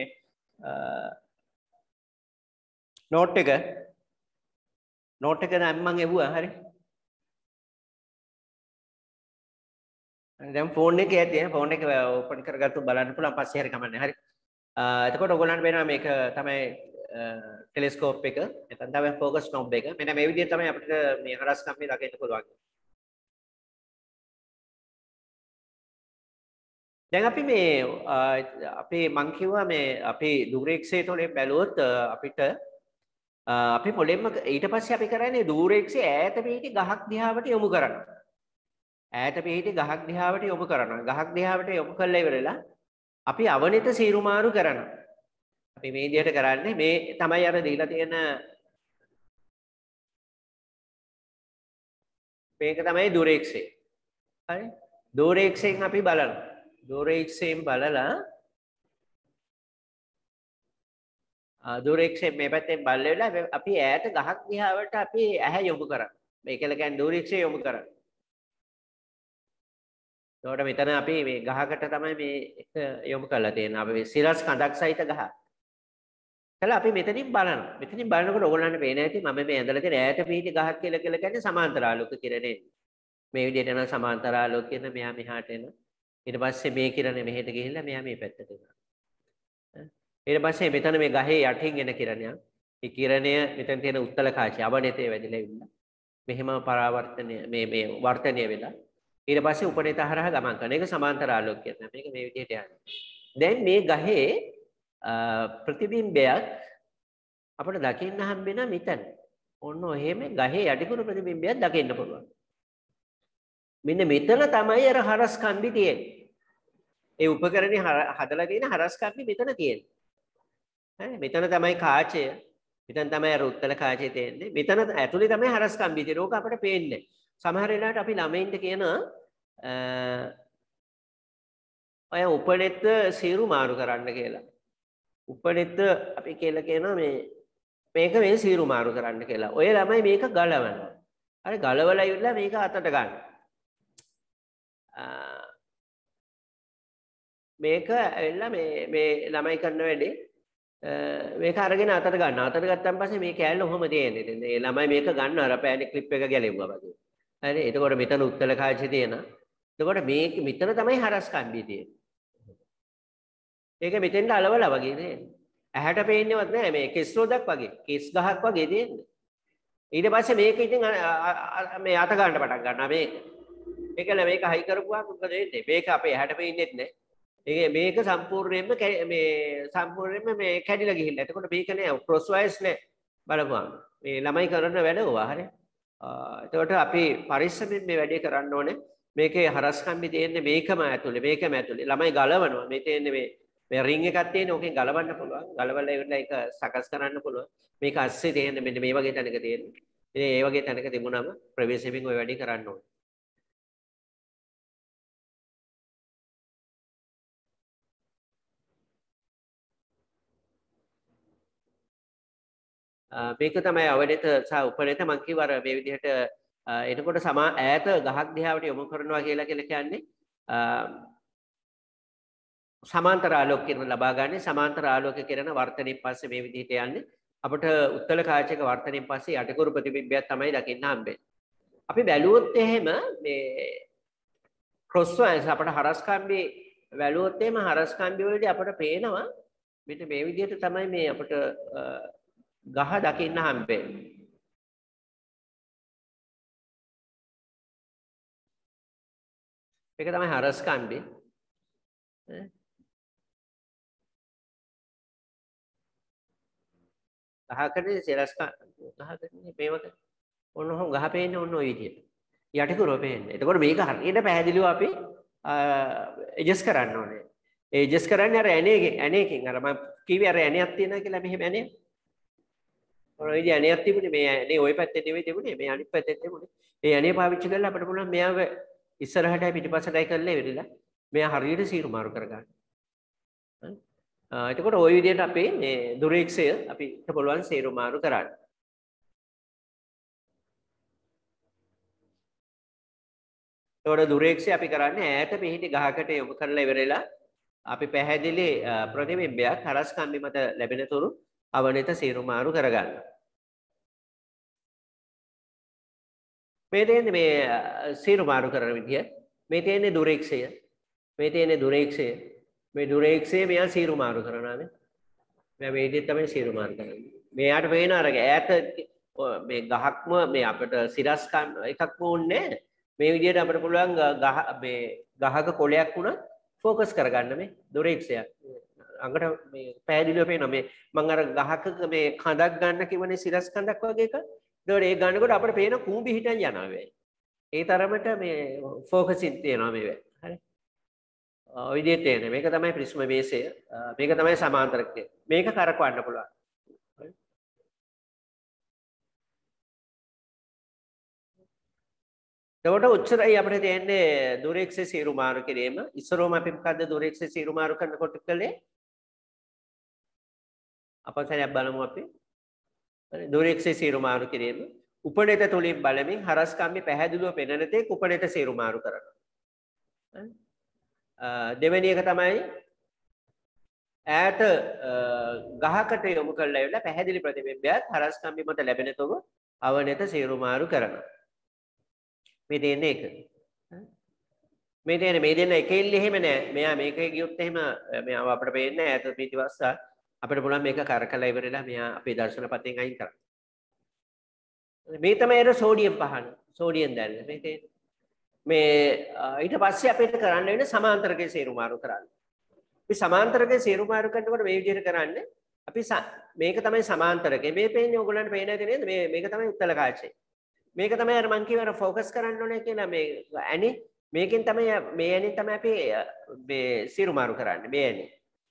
නෝට් එක නම් මම එවුවා හරි දැන් ෆෝන් එකේ ඇති ෆෝන් එක ඕපන් කරගත්තු බලන්න පුළුවන් පස්සේ හරි කමන්නේ හරි එතකොට ඔයගොල්ලන්ට පේනවා මේක තමයි ටෙලිස්කෝප් එක එතන තමයි ફોකස් නොබ් එක මෙන්න මේ විදිහට තමයි අපිට මේ හරස්කම් මේ දකින්න පුළුවන් දැන් අපි මේ අපේ මං කිව්වා මේ අපි දුරේක්ෂය තුළින් බැලුවොත් අපිට අපි මුලින්ම ඊට පස්සේ අපි කරන්නේ දුරේක්ෂය ඈත පිහිටි ගහක් දිහාවට යොමු කරනවා. ඈත පිහිටි ගහක් දිහාවට යොමු කරනවා. ගහක් දිහාවට යොමු කළා ඉවරලා අපි අවනිත සීරුමාරු කරනවා. අපි මේ විදිහට කරන්නේ මේ තමයි අර දීලා තියෙන මේක තමයි දුරේක්ෂය. හරි? දුරේක්ෂයෙන් අපි බලනවා. දුරේක්ෂයෙන් බලලා දුරේක්ෂයෙන් මේ පැත්තෙන් බලලා අපි ඈත ගහක් දිහාවට අපි ඇහැ යොමු කරා. මේක කියන්නේ දුරේක්ෂය යොමු කරා. ඒකට මෙතන අපි මේ ගහකට තමයි මේ එක යොමු කරලා තියෙන්නේ. අපි සිරස් කඳක් සහිත ගහ. කළා අපි මෙතනින් බලනවා. මෙතනින් බලනකොට ඕගොල්ලන්ට පේන ඇති මම මේ ඇඳලා තියෙන ඈත පිහිටි ගහක් කියලා කියන්නේ සමාන්තර ආලෝක කිරණේ. මේ විදිහට යන සමාන්තර ආලෝක කියන මෙහා මෙහාට එන ඊට පස්සේ මේ කිරණේ මෙහෙට ගිහිල්ලා මෙයා මේ පැත්තට එනවා. ඊට පස්සේ මෙතන මේ ගහේ යටින් එන කිරණයක්. ඒ කිරණය මෙතන තියෙන උත්තල කාචය අවනතේ වැදිලා ඉන්න. මෙහෙම පරාවර්තනය මේ වර්තනය වෙලා ඊට පස්සේ උපනිත හරහා ගමන් කරන එක සමාන්තර ආලෝකය තමයි. මේක මේ විදිහට යන්නේ. දැන් මේ ගහේ ප්‍රතිබිම්බයක් අපිට දකින්න හම්බෙන මෙතන. ඔන්න ඔහෙම ගහේ යටිකුරු ප්‍රතිබිම්බයක් දකින්න පුළුවන්. මෙන්න මෙතන තමයි අර හරස් කම්බි තියෙන්නේ. ඒ උපකරණේ හදලා තියෙන හරස් කම්බි මෙතන තියෙන්නේ. හරි මෙතන තමයි කාචය. මෙතන තමයි අර උත්තර කාචය තියෙන්නේ. මෙතන ඇතුලේ තමයි හරස් කම්බි තියෙන්නේ. ඕක අපිට පේන්නේ. සමහර වෙලාවට අපි ළමයින්ට කියන ඔය උපනෙත් සීරු මාරු කරන්න කියලා. උපනෙත් අපි කියලා කියනවා මේක මේ සීරු මාරු කරන්න කියලා. ඔය ළමයි මේක ගලවනවා. හරි ගලවලා ඉවරලා මේක අතට ගන්න. මේක ඇවිල්ලා මේ ළමයි කරන වැඩේ මේක අරගෙන අතට ගන්න. අතට ගත්තාන් පස්සේ මේ කෑල්ල ඔහොම තියෙන්නේ. ඉතින් ඒ ළමයි මේක ගන්න අර පෑනේ ක්ලිප් එක ගැලෙවුවා වගේ. හරි එතකොට මෙතන උත්තල කාචය තියෙනවා. එතකොට මේක මෙතන තමයි හරස් කම්බිය තියෙන්නේ. ඒක මෙතෙන්ට අලවලා වගේ තියෙන්නේ. ඇහැට පේන්නේවත් නෑ මේ කෙස් රෝදක් වගේ. කෙස් ගහක් වගේ තියෙන්නේ. ඊට පස්සේ මේක ඉතින් මේ අත ගන්න පටන් ගන්නවා මේක. ඒකල මේක හයි කරපුවා මොකද වෙන්නේ? මේක අපේ ඇහැට පේන්නේත් නෑ. මේක සම්පූර්ණයෙන්ම මේ කැඩිලා ගිහිල්ලා. එතකොට මේක නෑ ක්‍රොස් වයස් නෑ බලපුවාම. මේ ළමයි කරන වැඩ ඕවා හරිය. එතකොට අපි පරිස්සමෙන් මේ වැඩේ කරන්න ඕනේ. මේකේ හරස් කම්බි තියෙන්නේ මේකම ඇතුලේ ළමයි ගලවනවා. මේ තියෙන්නේ මේ රින් එකක් තියෙන ඕකෙන් ගලවන්න පුළුවන්. ගලවලා ඉවරලා ඒක සකස් කරන්න පුළුවන්. මේක අස්සේ තියෙන්නේ මෙන්න මේ වගේ තැනක තියෙන්නේ. ඉතින් මේ වගේ තැනක තිබුණාම ප්‍රවේශයෙන් ওই වැඩේ කරන්න ඕනේ. මේක තමයි අවනිත සහ උපනිත මම කිව්වා මේ විදිහට එතකොට ඈත ගහක් දිහාවට යොමු කරනවා කියලා කියන්නේ සමාන්තර ආලෝකයෙන් ලබා ගන්න සමාන්තර ආලෝක කිරණ වර්තනයෙන් පස්සේ මේ විදිහට යන්නේ අපිට උත්තල කාචයක වර්තනයෙන් පස්සේ යටිකුරු ප්‍රතිබිම්බයක් තමයි දකින්න හම්බෙන්නේ. අපි බැලුවොත් එහෙම මේ ක්‍රොස් වයර්ස් අපිට හරස් කම්බි බැලුවොත් එහෙම හරස් කම්බි වලදී අපිට පේනවා මෙන්න මේ විදිහට තමයි මේ අපිට ගහ දකින්න හම්බෙන්නේ. මේක තමයි හරස් කම්බි. ගහකනේ සෙලස් ගහකනේ මේවක ඔන්න ඔහොම ගහ පේන්නේ ඔන්න ඔය විදියට. යටිකුරව පේන්නේ. එතකොට මේක හරියට පැහැදිලිව අපි ඇඩ්ජස්ට් කරන්න ඕනේ. ඒ ඇඩ්ජස්ට් කරන්නේ අර ඇණේකින් අර මම කිව්වේ අර ඇණයක් තියෙනවා කියලා මෙහෙම ඇණයක්. ඔය විදිහ ඇණයක් තිබුණේ මේ ඇණේ ওই පැත්තේ නෙවෙයි තිබුණේ මේ අනිත් පැත්තේ තිබුණේ. ඒ ඇණේ පාවිච්චි කරලා අපිට පුළුවන් මෙයාව ඉස්සරහටයි පිටිපස්සටයි කරලා ඉවරලා මෙයා හරියට සීරු මාරු කරගන්න. එතකොට ওই විදිහට අපි මේ දුරේක්ෂය අපිට පුළුවන් සීරු මාරු කරන්න. එතකොට දුරේක්ෂය අපි කරන්නේ ඈත පිහිටි ගහකට යොමු කරලා ඉවරලා අපි පැහැදිලි ප්‍රතිබිම්බයක් හරස් කම්බි මත ලැබෙන තුරු අවනිත සීරු මාරු කරගන්න. මේ තියෙන්නේ මේ සීරු මාරු කරන විදිය. මේ තියෙන්නේ දුරේක්ෂය. මේ තියෙන්නේ දුරේක්ෂය. මේ දුරේක්ෂය මෙයා සීරු මාරු කරනවා නේ. මෙයා මේ විදිහට තමයි සීරු මාරු කරන්නේ. මෙයාට පේන අර ඈත මේ ගහක්ම මේ අපිට සිරස් එකක්ම ඕනේ නැහැ. මේ විදිහට අපිට පුළුවන් මේ ගහක කොළයක් වුණා ફોકસ කරගන්න මේ දුරේක්ෂය. අඟට මේ පැහැදිලිව පේනවා මේ මම අර ගහක මේ කඳක් ගන්න කිව්වනේ සිරස් කඳක් වගේ එකක්. ඒකට ඒ ගන්නකොට අපිට පේන කූඹි හිටන් යනවා වෙයි. ඒ තරමට මේ ફોකසින් තියෙනවා මේ වෙයි. හරි. ඔය විදිහට තියෙන්නේ. මේක තමයි ප්‍රිස්ම බේසය. මේක තමයි සමාන්තරකය. මේක කරකවන්න පුළුවන්. එතකොට උච්චරයි අපිට තියෙන්නේ දුරේක්ෂ සීරු මාරු කිරීම. ඉස්සරෝම අපි මොකද්ද දුරේක්ෂ සීරු මාරු කරනකොට කළේ? අපසරයක් බලමු අපි. හරි දුරේක්ෂ සීරු මාරු කිරීම. උපනිත තුලින් බලමින් හරස් කම්බි පැහැදිලිව පෙනෙන තේ උපනිත සීරු මාරු කරනවා. දෙවෙනි එක තමයි ඈත ගහකට යොමු කරලා ඉවරලා පැහැදිලි ප්‍රතිබිම්බයක් හරස් කම්බි මත ලැබෙන තුරු අවනිත සීරු මාරු කරනවා. මේ දෙන්නේ එක. මේ දෙන්න එක ඉල්ල එහෙම නෑ. මෙයා මේකේ ගියොත් එහෙම මෙයාව අපිට පේන්නේ ඈත පිටිවස්සා අපිට පුළුවන් මේක කරකලා ඉවරලා මෙයා අපේ දර්ශනපතෙන් අයින් කරන්න. මේ තමයි අර සෝඩියම් පහන. සෝඩියම් දැල්ල. මේකේ මේ ඊට පස්සේ අපිට කරන්න වෙන සමාන්තරකයේ සේරුමාරු කරන්න. අපි සමාන්තරකයේ සේරුමාරු කරනකොට මේ විදිහට කරන්නේ අපි මේක තමයි සමාන්තරකය. මේ පේන්නේ ඔයගොල්ලන්ට පේන්නේ නැති නේද? මේක තමයි උත්තල කාචය. මේක තමයි අර මං කියවන ફોකස් කරන්න ඕනේ කියලා මේ ඇනි මේකෙන් තමයි මේ ඇනින් තමයි අපි මේ සේරුමාරු කරන්නේ. මේ ඇනි.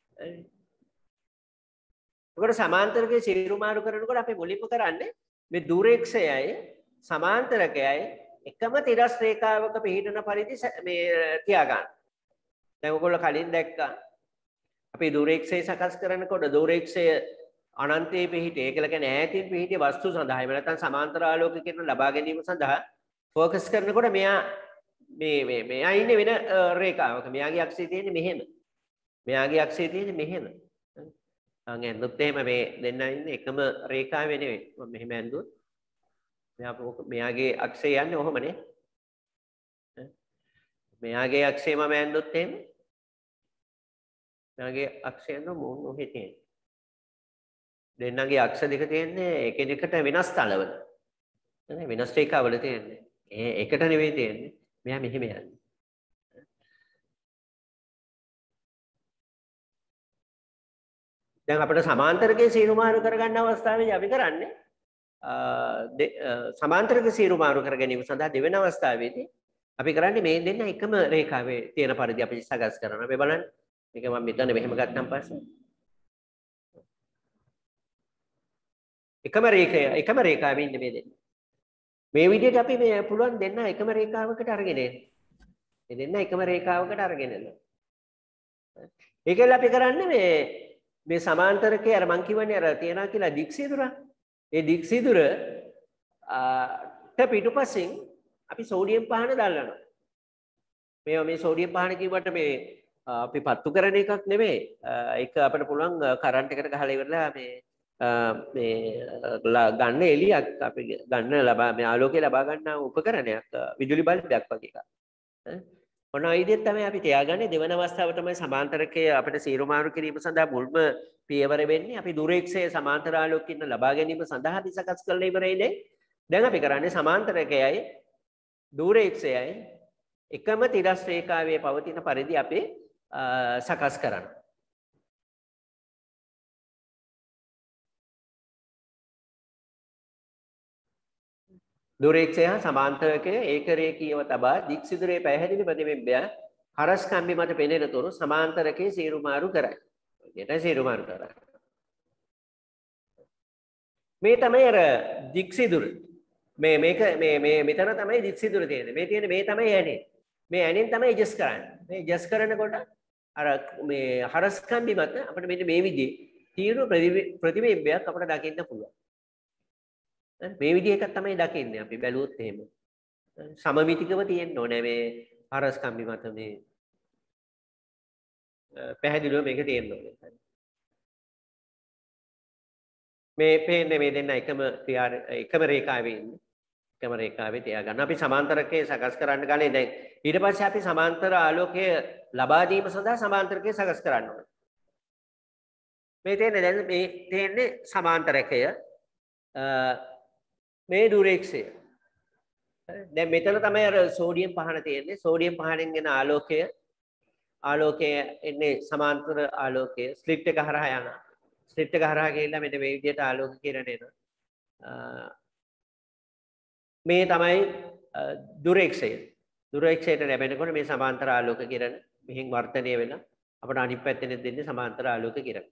ඔකට සමාන්තරකයේ සේරුමාරු කරනකොට අපි මුලින්ම කරන්නේ මේ දුරේක්ෂයයි සමාන්තරකයයි එකම තිරස් රේඛාවක පිහිටන පරිදි මේ තියාගන්න. දැන් ඔයගොල්ලෝ කලින් දැක්කා අපි දුරේක්ෂය සකස් කරනකොට දුරේක්ෂය අනන්තයේ පිහිටි ඒකල කියන්නේ ඈතින් පිහිටි වස්තු සඳහා එහෙම නැත්නම් සමාන්තර ආලෝක කිරණ ලබා ගැනීම සඳහා ફોකස් කරනකොට මෙයා මෙයා ඉන්නේ වෙන රේඛාවක. මෙයාගේ අක්ෂය තියෙන්නේ මෙහෙම. මෙයාගේ අක්ෂය තියෙන්නේ මෙහෙම. අං ඇඳුත් එහෙම මේ දෙන්න ඉන්නේ එකම රේඛාවේ නෙවෙයි. මම මෙහෙම ඇඳුවොත් මෙයාගේ අක්ෂය යන්නේ ඔහොමනේ. මෙයාගේ අක්ෂය මම ඇඳුත් එහෙම මෙයාගේ අක්ෂය යන මොන ඔහෙ තියෙන්නේ. දෙන්නගේ අක්ෂ දෙක තියෙන්නේ එකිනෙකට වෙනස් තලවල. නේද? වෙනස් රේඛාවල තියෙන්නේ. ඒකට නෙවෙයි තියෙන්නේ. මෙයා මෙහෙම යන්නේ. දැන් අපිට සමාන්තරකයේ සීරුමාරු කරගන්න අවස්ථාවේදී අපි කරන්නේ සමාන්තරක සීරුමාරු කර ගැනීම සඳහා දෙවෙනි අවස්ථාවේදී අපි කරන්නේ මේ දෙන්න එකම රේඛාවේ තියෙන පරිදි අපි සකස් කරනවා. අපි බලන්න. මේක මම මෙතන මෙහෙම ගත්තාන් පස්සේ එකම රේඛාවේ ඉන්නේ මේ දෙන්න. මේ විදිහට අපි මේ පුළුවන් දෙන්න එකම රේඛාවකට අරගෙන එන්න. මේ දෙන්න එකම රේඛාවකට අරගෙන එන්න. ඒකෙන් අපි කරන්නේ මේ සමාන්තරකයේ අර මං කියවන්නේ අර තියනවා කියලා දික්සිදුර. ඒ දික්සිදුර පිටුපසින් අපි සෝඩියම් පහන දැල්වනවා. මේ සෝඩියම් පහන කිව්වට මේ අපි පත්තු කරන එකක් නෙමෙයි. ඒක අපිට පුළුවන් කරන්ට් එකට ගහලා ඉවරලා මේ ගන්න එළියක් අපි ගන්න මේ ආලෝකය ලබා ගන්න උපකරණයක් විදුලි බල්බයක් වගේ එකක්. ඔන්න ඔය විදිහට තමයි අපි තියාගන්නේ. දෙවන අවස්ථාව තමයි සමාන්තරකයේ අපිට සීරුමාරු කිරීම සඳහා මුල්ම පියවර වෙන්නේ. අපි දුරේක්ෂයේ සමාන්තර ආලෝකයෙන් ලබා ගැනීම සඳහා අපි සකස් කරලා ඉවරයිනේ. දැන් අපි කරන්නේ සමාන්තරකයයි දුරේක්ෂයයි එකම තිරස් රේඛාවේ පවතින පරිදි අපි සකස් කරනවා. දුරේක්ෂය සමාන්තරකයේ ඒකරේඛීයව තබා දික්සිදුරේ පැහැදිලි ප්‍රතිබිම්බය හරස් කම්බි මත පෙනෙන තුරු සමාන්තරකයේ සීරුමාරු කරයි. ඒකට සීරුමාරු කරයි. මේ තමයි අර දික්සිදුර. මේක මෙතන තමයි දික්සිදුර තියෙන්නේ. මේ තියෙන්නේ මේ තමයි ඇනේ. මේ ඇනෙන් තමයි ඇඩ්ජස්ට් කරන්නේ. මේ ඇඩ්ජස්ට් කරනකොට අර මේ හරස් කම්බි මත අපිට මෙන්න මේ විදිහේ තීව්‍ර ප්‍රතිබිම්බයක් අපිට දකින්න පුළුවන්. මේ විදිහ එකක් තමයි දකින්නේ අපි බැලුවොත් එහෙම. සමමිතිකව තියෙන්න ඕනේ මේ හරස් කම්බි මත මේ පැහැදිලිව මේක තියෙන්න ඕනේ. මේ පේන්නේ මේ දෙන්න එකම රේඛාවේ ඉන්නේ. එකම රේඛාවේ තියාගන්න. අපි සමාන්තරකයේ සකස් කරන්න ගන්නේ දැන් ඊට පස්සේ අපි සමාන්තර ආලෝකය ලබා දීම සඳහා සමාන්තරකයේ සකස් කරන්න ඕනේ. මේ තියෙන්නේ දැන් මේ තියෙන්නේ සමාන්තරකය මේ දුරේක්ෂය. දැන් මෙතන තමයි අර සෝඩියම් පහන තියෙන්නේ. සෝඩියම් පහනෙන් එන ආලෝකය එන්නේ සමාන්තර ආලෝකය ස්ලිට් එක හරහා යනවා. ස්ලිට් එක හරහා ගිහිල්ලා මෙන්න මේ විදිහට ආලෝක කිරණ එනවා. මේ තමයි දුරේක්ෂය. දුරේක්ෂයට ලැබෙනකොට මේ සමාන්තර ආලෝක කිරණ මෙහින් වර්ධනය වෙලා අපිට අනිත් පැත්තෙන් දෙන්නේ සමාන්තර ආලෝක කිරණ.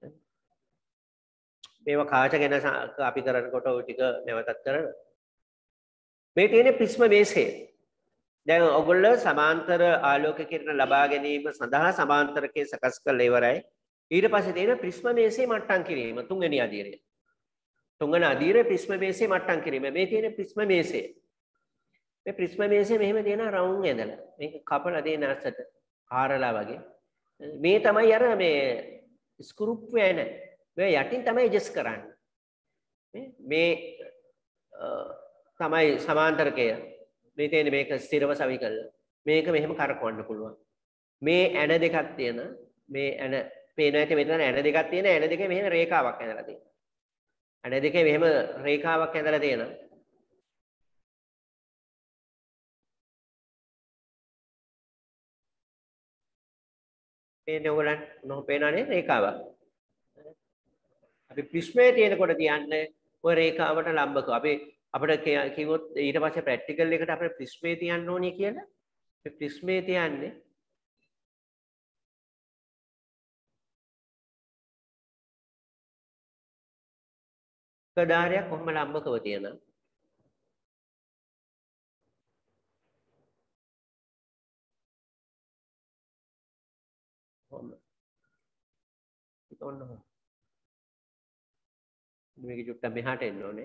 මේවා කාච ගැන අපි කරනකොට ওই ටික නැවතත් කරනවා. මේ තියෙන්නේ ප්‍රිස්ම මේසය. දැන් ඔයගොල්ලෝ සමාන්තර ආලෝක කිරණ ලබා ගැනීම සඳහා සමාන්තරකයේ සකස් කරලා ඉවරයි. ඊට පස්සේ තියෙන ප්‍රිස්ම මේසය මට්ටම් කිරීම තුන්වෙනි අදියරය. තුන්වෙනි අදියරේ ප්‍රිස්ම මේසය මට්ටම් කිරීම. මේ තියෙන ප්‍රිස්ම මේසය. මේ ප්‍රිස්ම මේසය මෙහෙම තියෙන රවුම් ඇදලා. මේක කපලා දෙන අස්සට හාරලා වගේ. මේ තමයි අර මේ ස්ක්‍රූප් වෙන. මේ යටින් තමයි ඇඩ්ජස්ට් කරන්නේ. මේ තමයි සමාන්තරකය. මේ තියෙන්නේ මේක ස්ථිරව සවි කළා. මේක මෙහෙම කරකවන්න පුළුවන්. මේ ඇන දෙකක් තියෙන මේ ඇන පේන ඇති මෙතන ඇන දෙකක් තියෙන ඇන දෙකේ මෙහෙම රේඛාවක් ඇඳලා තියෙනවා. ඇන දෙකේ මෙහෙම රේඛාවක් ඇඳලා තියෙනවා. පේන්නේ ඔයගලන්ට මොනව පේනවනේ රේඛාවක්. අපි ප්‍රිස්මයේ තියෙනකොට තියන්නේ ඔය රේඛාවට ලම්බකව. අපි අපිට කිව්වොත් ඊට පස්සේ ප්‍රැක්ටිකල් එකට අපිට ප්‍රිස්මයේ තියන්න ඕනේ කියලා. මේ ප්‍රිස්මයේ තියන්නේ කඩාරයක් කොහොම ලම්බකව තියෙනවා. කොහොම. ඔන්න. මේක චුට්ටක් මෙහාට එන්න ඕනේ.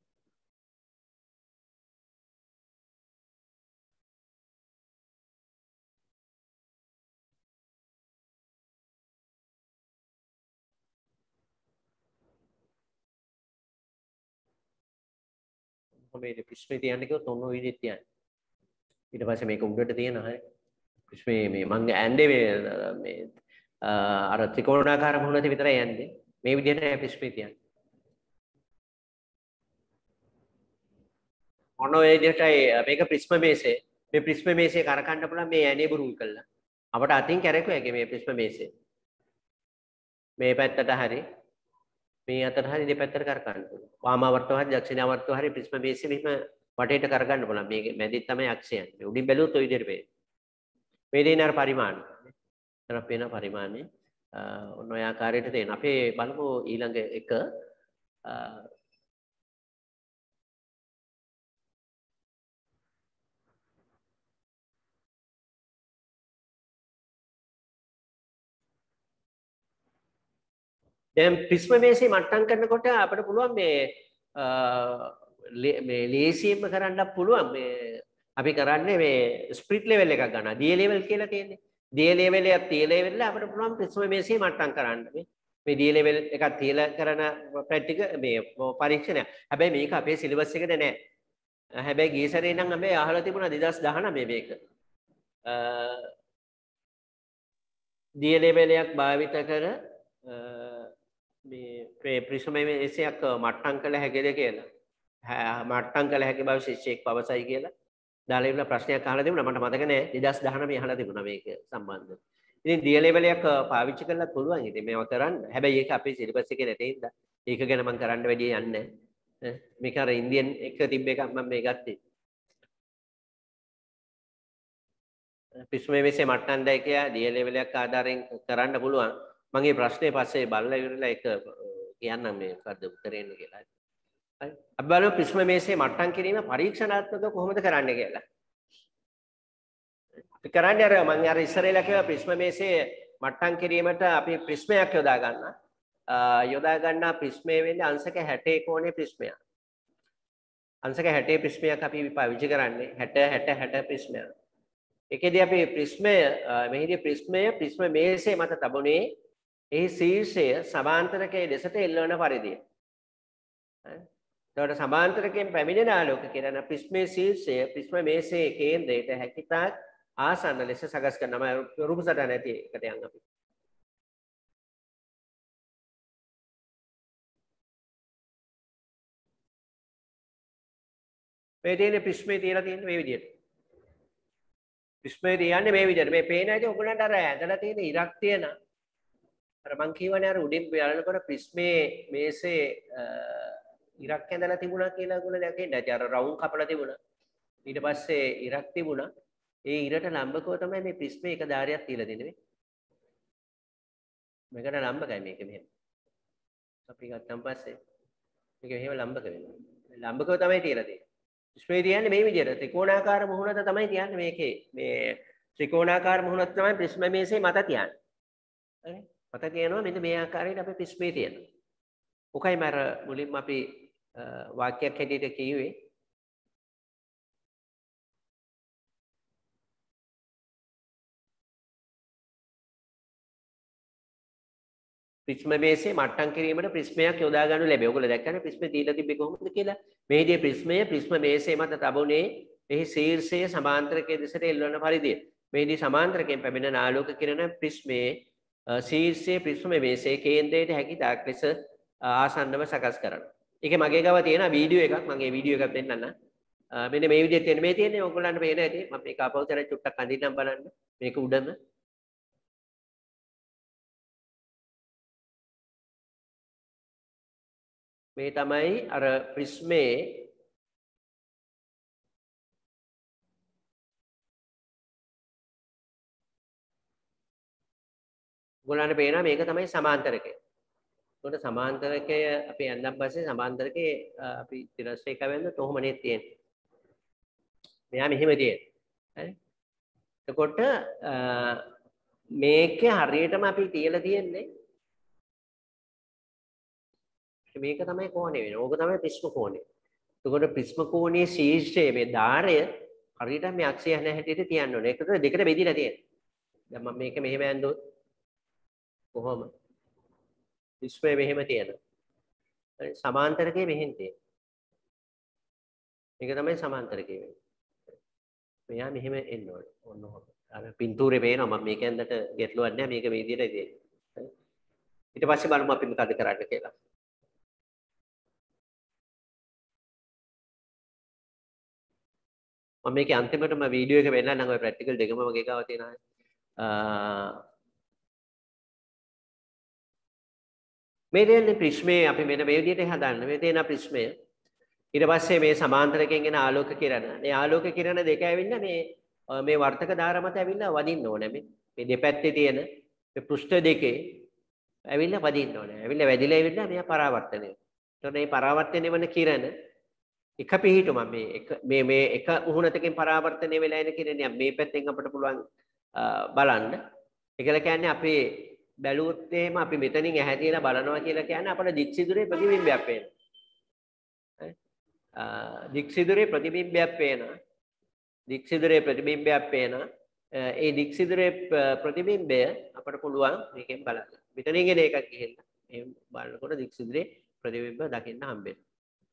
මේ ප්‍රිස්මේ තියන්න කිව්වොත් ඔන්න ඔය විදිහට තියන්න. ඊට පස්සේ මේක උඩට තියෙනවා හරි. ප්‍රිස්මේ මේ මං ඇන්නේ මේ අර ත්‍රිකෝණාකාර මුහුණට විතරයි යන්නේ. මේ විදිහට ප්‍රිස්මේ තියන්න. ඔන්න ඔය විදිහටයි මේක ප්‍රිස්ම මේසේ. මේ ප්‍රිස්ම මේසේ කරකන්න පුළුවන් මේ ඇනේ බුරුල් කළා. අපට අතින් කැරකුව හැකි මේ ප්‍රිස්ම මේසේ. මේ පැත්තට හරි මේ අතට හරි දෙපැත්තට කරකන්න පුළුවන්. වාමාවර්තව හරි දක්ෂිණාවර්තව හරි ප්‍රිස්ම මේසේ මෙහෙම වටේට කරගන්න පුළුවන්. මේක මැදින් තමයි අක්ෂය යන්නේ. උඩින් බැලුවොත් ඔය විදිහට පේනවා. මේ දෙන අර පරිමාණ. එතන පේන පරිමාණය ඔන්න ඔය ආකාරයට දෙන්න. අපි බලමු ඊළඟ එක දැන් ප්‍රිස්ම මේසේ මට්ටම් කරනකොට අපිට පුළුවන් මේ ලේසියෙන්ම කරන්න පුළුවන් මේ අපි කරන්නේ මේ ස්ප්‍රිට් ලෙවල් එකක් ගන්නවා. D level කියලා තියෙන්නේ. D level එකක් T level එක අපිට පුළුවන් ප්‍රිස්ම මේසේ මට්ටම් කරන්න. මේ D level එකක් තියලා කරන ප්‍රැක්ටිකල් මේ පරීක්ෂණයක්. හැබැයි මේක අපේ සිලබස් එකේ නැහැ. හැබැයි ගිය සැරේ නම් අපි අහලා තිබුණා 2019 මේක. D level එකක් භාවිත කර මේ ප්‍රිස්ම මේසයක් මට්ටම් කළ හැකිද කියලා. මට්ටම් කළ හැකි බව ශිෂ්‍යයෙක් පවසයි කියලා. දාලා ඉන්න ප්‍රශ්නයක් අහලා තිබුණා මට මතක නෑ 2019 අහලා තිබුණා මේක සම්බන්ධව. ඉතින් D level එකක් පාවිච්චි කරලා පුළුවන් ඉතින් මේවා කරන්න. හැබැයි ඒක අපේ සිලබස් එකේ නැතේ ඉඳලා ඒක ගැන මම කරන්න වැඩි යන්නේ නෑ. මේක අර ඉන්දියන් එක තිබ්බ එකක් මම මේ ගත්තේ. ප්‍රිස්ම මේසේ මට්ටම් දෙකේ D level එකක් ආධාරයෙන් කරන්න පුළුවන්. මම මේ ප්‍රශ්නේ පස්සේ බලලා ඉවරලා ඒක කියන්නම් මේ මොකද්ද උත්තරේ එන්නේ කියලා. හරි. අපි බලමු ප්‍රිස්ම මේසේ මට්ටම් කිරීම පරීක්ෂණාත්මකව කොහොමද කරන්නේ කියලා. අපි කරන්නේ අර මම අර ඉස්සරේලා කියලා ප්‍රිස්ම මේසේ මට්ටම් කිරීමට අපි ප්‍රිස්මයක් යොදා ගන්නවා. යොදා ගන්නා ප්‍රිස්මයේ වෙන්නේ අංශක 60 කෝණේ ප්‍රිස්මයක්. අංශක 60 ප්‍රිස්මයක් අපි පාවිච්චි කරන්නේ 60 60 ප්‍රිස්මයක්. ඒකෙදී අපි ප්‍රිස්මය මෙහිදී ප්‍රිස්ම මේසේ මත තබුනේ එහි ශීර්ෂය සමාන්තරකයේ දෙසට එල්ලවන පරිදිය. එතකොට සමාන්තරකයෙන් පැමිණෙන ආලෝක කිරණ ප්‍රිස්මයේ ශීර්ෂය ප්‍රිස්ම මේසේ කේන්ද්‍රයට හැකිතාක් ආසන්න ලෙස සකස් කරනවා. රූප සටහන ඇති එකට යන් අපි. මේ තියෙන ප්‍රිස්මයේ තියලා තියෙන මේ විදිහට. ප්‍රිස්මයේ තියන්නේ මේ විදිහට. මේ පේන ඇයි ඔයගොල්ලන්ට අර ඇඳලා තියෙන ඉරක් තියෙන අර මං කියවනේ අර උඩින් බලනකොට ප්‍රිස්මේ මේසේ ඉරක් ඇඳලා තිබුණා කියලා ඔයගොල්ලෝ දැකේ නැති අර රවුම් කපලා තිබුණා ඊට පස්සේ ඉරක් තිබුණා ඒ ඉරට ලම්බකව තමයි මේ ප්‍රිස්මේ එක ධාරයක් තියලා දෙන්නේ මේකට ලම්බකයි මේක මෙහෙම අපි ගත්තන් පස්සේ මේක මෙහෙම ලම්බක වෙනවා ලම්බකව තමයි තියලා තියෙන්නේ ප්‍රිස්මේ තියන්නේ මේ විදිහට ත්‍රිකෝණාකාර මුහුණත තමයි තියන්නේ මේකේ මේ ත්‍රිකෝණාකාර මුහුණත තමයි ප්‍රිස්ම මේසේ මත තියන්නේ හරි මත කියනවා මෙන්න මේ ආකාරයට අපි ප්‍රිස්මේ තියෙනවා. ඔකයි මම මුලින්ම අපි වාක්‍යයක් හැටියට කිව්වේ. ප්‍රිස්ම මේසේ මට්ටම් කිරීමට ප්‍රිස්මයක් යොදා ගන්නු ලැබේ. ඔයගොල්ලෝ දැක්කනේ ප්‍රිස්මේ දීලා තිබ්බේ කොහොමද කියලා. මේදී ප්‍රිස්ම මේසේ මත තබුනේ එහි ශීර්ෂයේ සමාන්තරකයේ දෙසට එල්වන පරිදිය. මේදී සමාන්තරකයෙන් පැමිණෙන ආලෝක කිරණ ප්‍රිස්මේ ශීර්ෂයේ ප්‍රිස්ම මේසේ කේන්ද්‍රයට හැකි තාක් ලෙස ආසන්නව සකස් කරන්න. ඒකේ මගේ ගාව තියෙන වීඩියෝ එකක් මම ඒ වීඩියෝ එකක් දෙන්නම්. මෙන්න මේ විදිහට තියෙන මේ තියෙන්නේ ඔයගොල්ලන්ට පේන ඇති. මම මේක අපවතර චුට්ටක් අඳින්නම් බලන්න. මේක උඩම මේ තමයි අර ප්‍රිස්මේ ඔයගොල්ලන්ට පේනවා මේක තමයි සමාන්තරකය. ඒකට සමාන්තරකය අපි යන්නම් පස්සේ සමාන්තරකේ අපි තිරස් එක වෙන්න කොහොමනේ තියෙන්නේ. මෙයා මෙහෙම තියෙන්නේ. හරි. එතකොට මේකේ හරියටම අපි තියලා තියෙන්නේ මේක තමයි කෝණය වෙන්නේ. ඕක තමයි ප්‍රිස්ම කෝණය. එතකොට ප්‍රිස්ම කෝණයේ ශීර්ෂයේ මේ ධාරය හරියට මේ අක්ෂය යන හැටියට තියන්න ඕනේ. ඒකට දෙකට බෙදිලා තියෙනවා. දැන් මම මේක මෙහෙම ඇඳුවොත් කොහොම? ප්‍රිස්මය මෙහෙම තියෙනවා. හරි සමාන්තරකයේ මෙහෙන් තියෙනවා. මේක තමයි සමාන්තරකයේ වෙන්නේ. මෙයා මෙහෙම එන්න ඕනේ. ඔන්න ඔහොම. අර පින්තූරේ පේනවා මම මේක ඇඳට ගැටලුවක් නැහැ. මේක මේ විදිහට තියෙන්නේ. ඊට පස්සේ බලමු අපි මොකද කරන්න කියලා. මම මේකේ අන්තිමටම වීඩියෝ එක වෙන්නනම් ඔය ප්‍රැක්ටිකල් දෙකම මගේ ගාව තියෙනවා. මේ දෙන්නේ ප්‍රිස්මේ අපි මෙන්න මේ විදිහට හදන්න. මේ තියෙන ප්‍රිස්මය. ඊට පස්සේ මේ සමාන්තරකයෙන් එන ආලෝක කිරණ. මේ ආලෝක කිරණ දෙක ඇවිල්ලා මේ වර්තක ධාර මත ඇවිල්ලා වදින්න ඕනේ. මේ දෙපැත්තේ තියෙන මේ පෘෂ්ඨ දෙකේ ඇවිල්ලා වදින්න ඕනේ. ඇවිල්ලා වැදිලා ඇවිල්ලා මෙයා පරාවර්තනය. එතකොට මේ පරාවර්තනය වෙන කිරණ එක පිහිටුම මේ එක උහුණතකින් පරාවර්තනය වෙලා එන කිරණය මේ පැත්තෙන් අපිට පුළුවන් බලන්න. ඒකල කියන්නේ අපි බැලුවොත් එහෙම අපි මෙතනින් ඇහැ තියලා බලනවා කියලා කියන්නේ අපේ දික්සිදුරේ ප්‍රතිබිම්බයක් පේනවා. දික්සිදුරේ ප්‍රතිබිම්බයක් පේනවා. දික්සිදුරේ ප්‍රතිබිම්බයක් පේනවා. ඒ දික්සිදුරේ ප්‍රතිබිම්බය අපිට පුළුවන් මේකෙන් බලන්න. මෙතනින් එන එකක් ගිහිල්ලා මේ බලනකොට දික්සිදුරේ ප්‍රතිබිම්බ දකින්න හම්බෙනවා.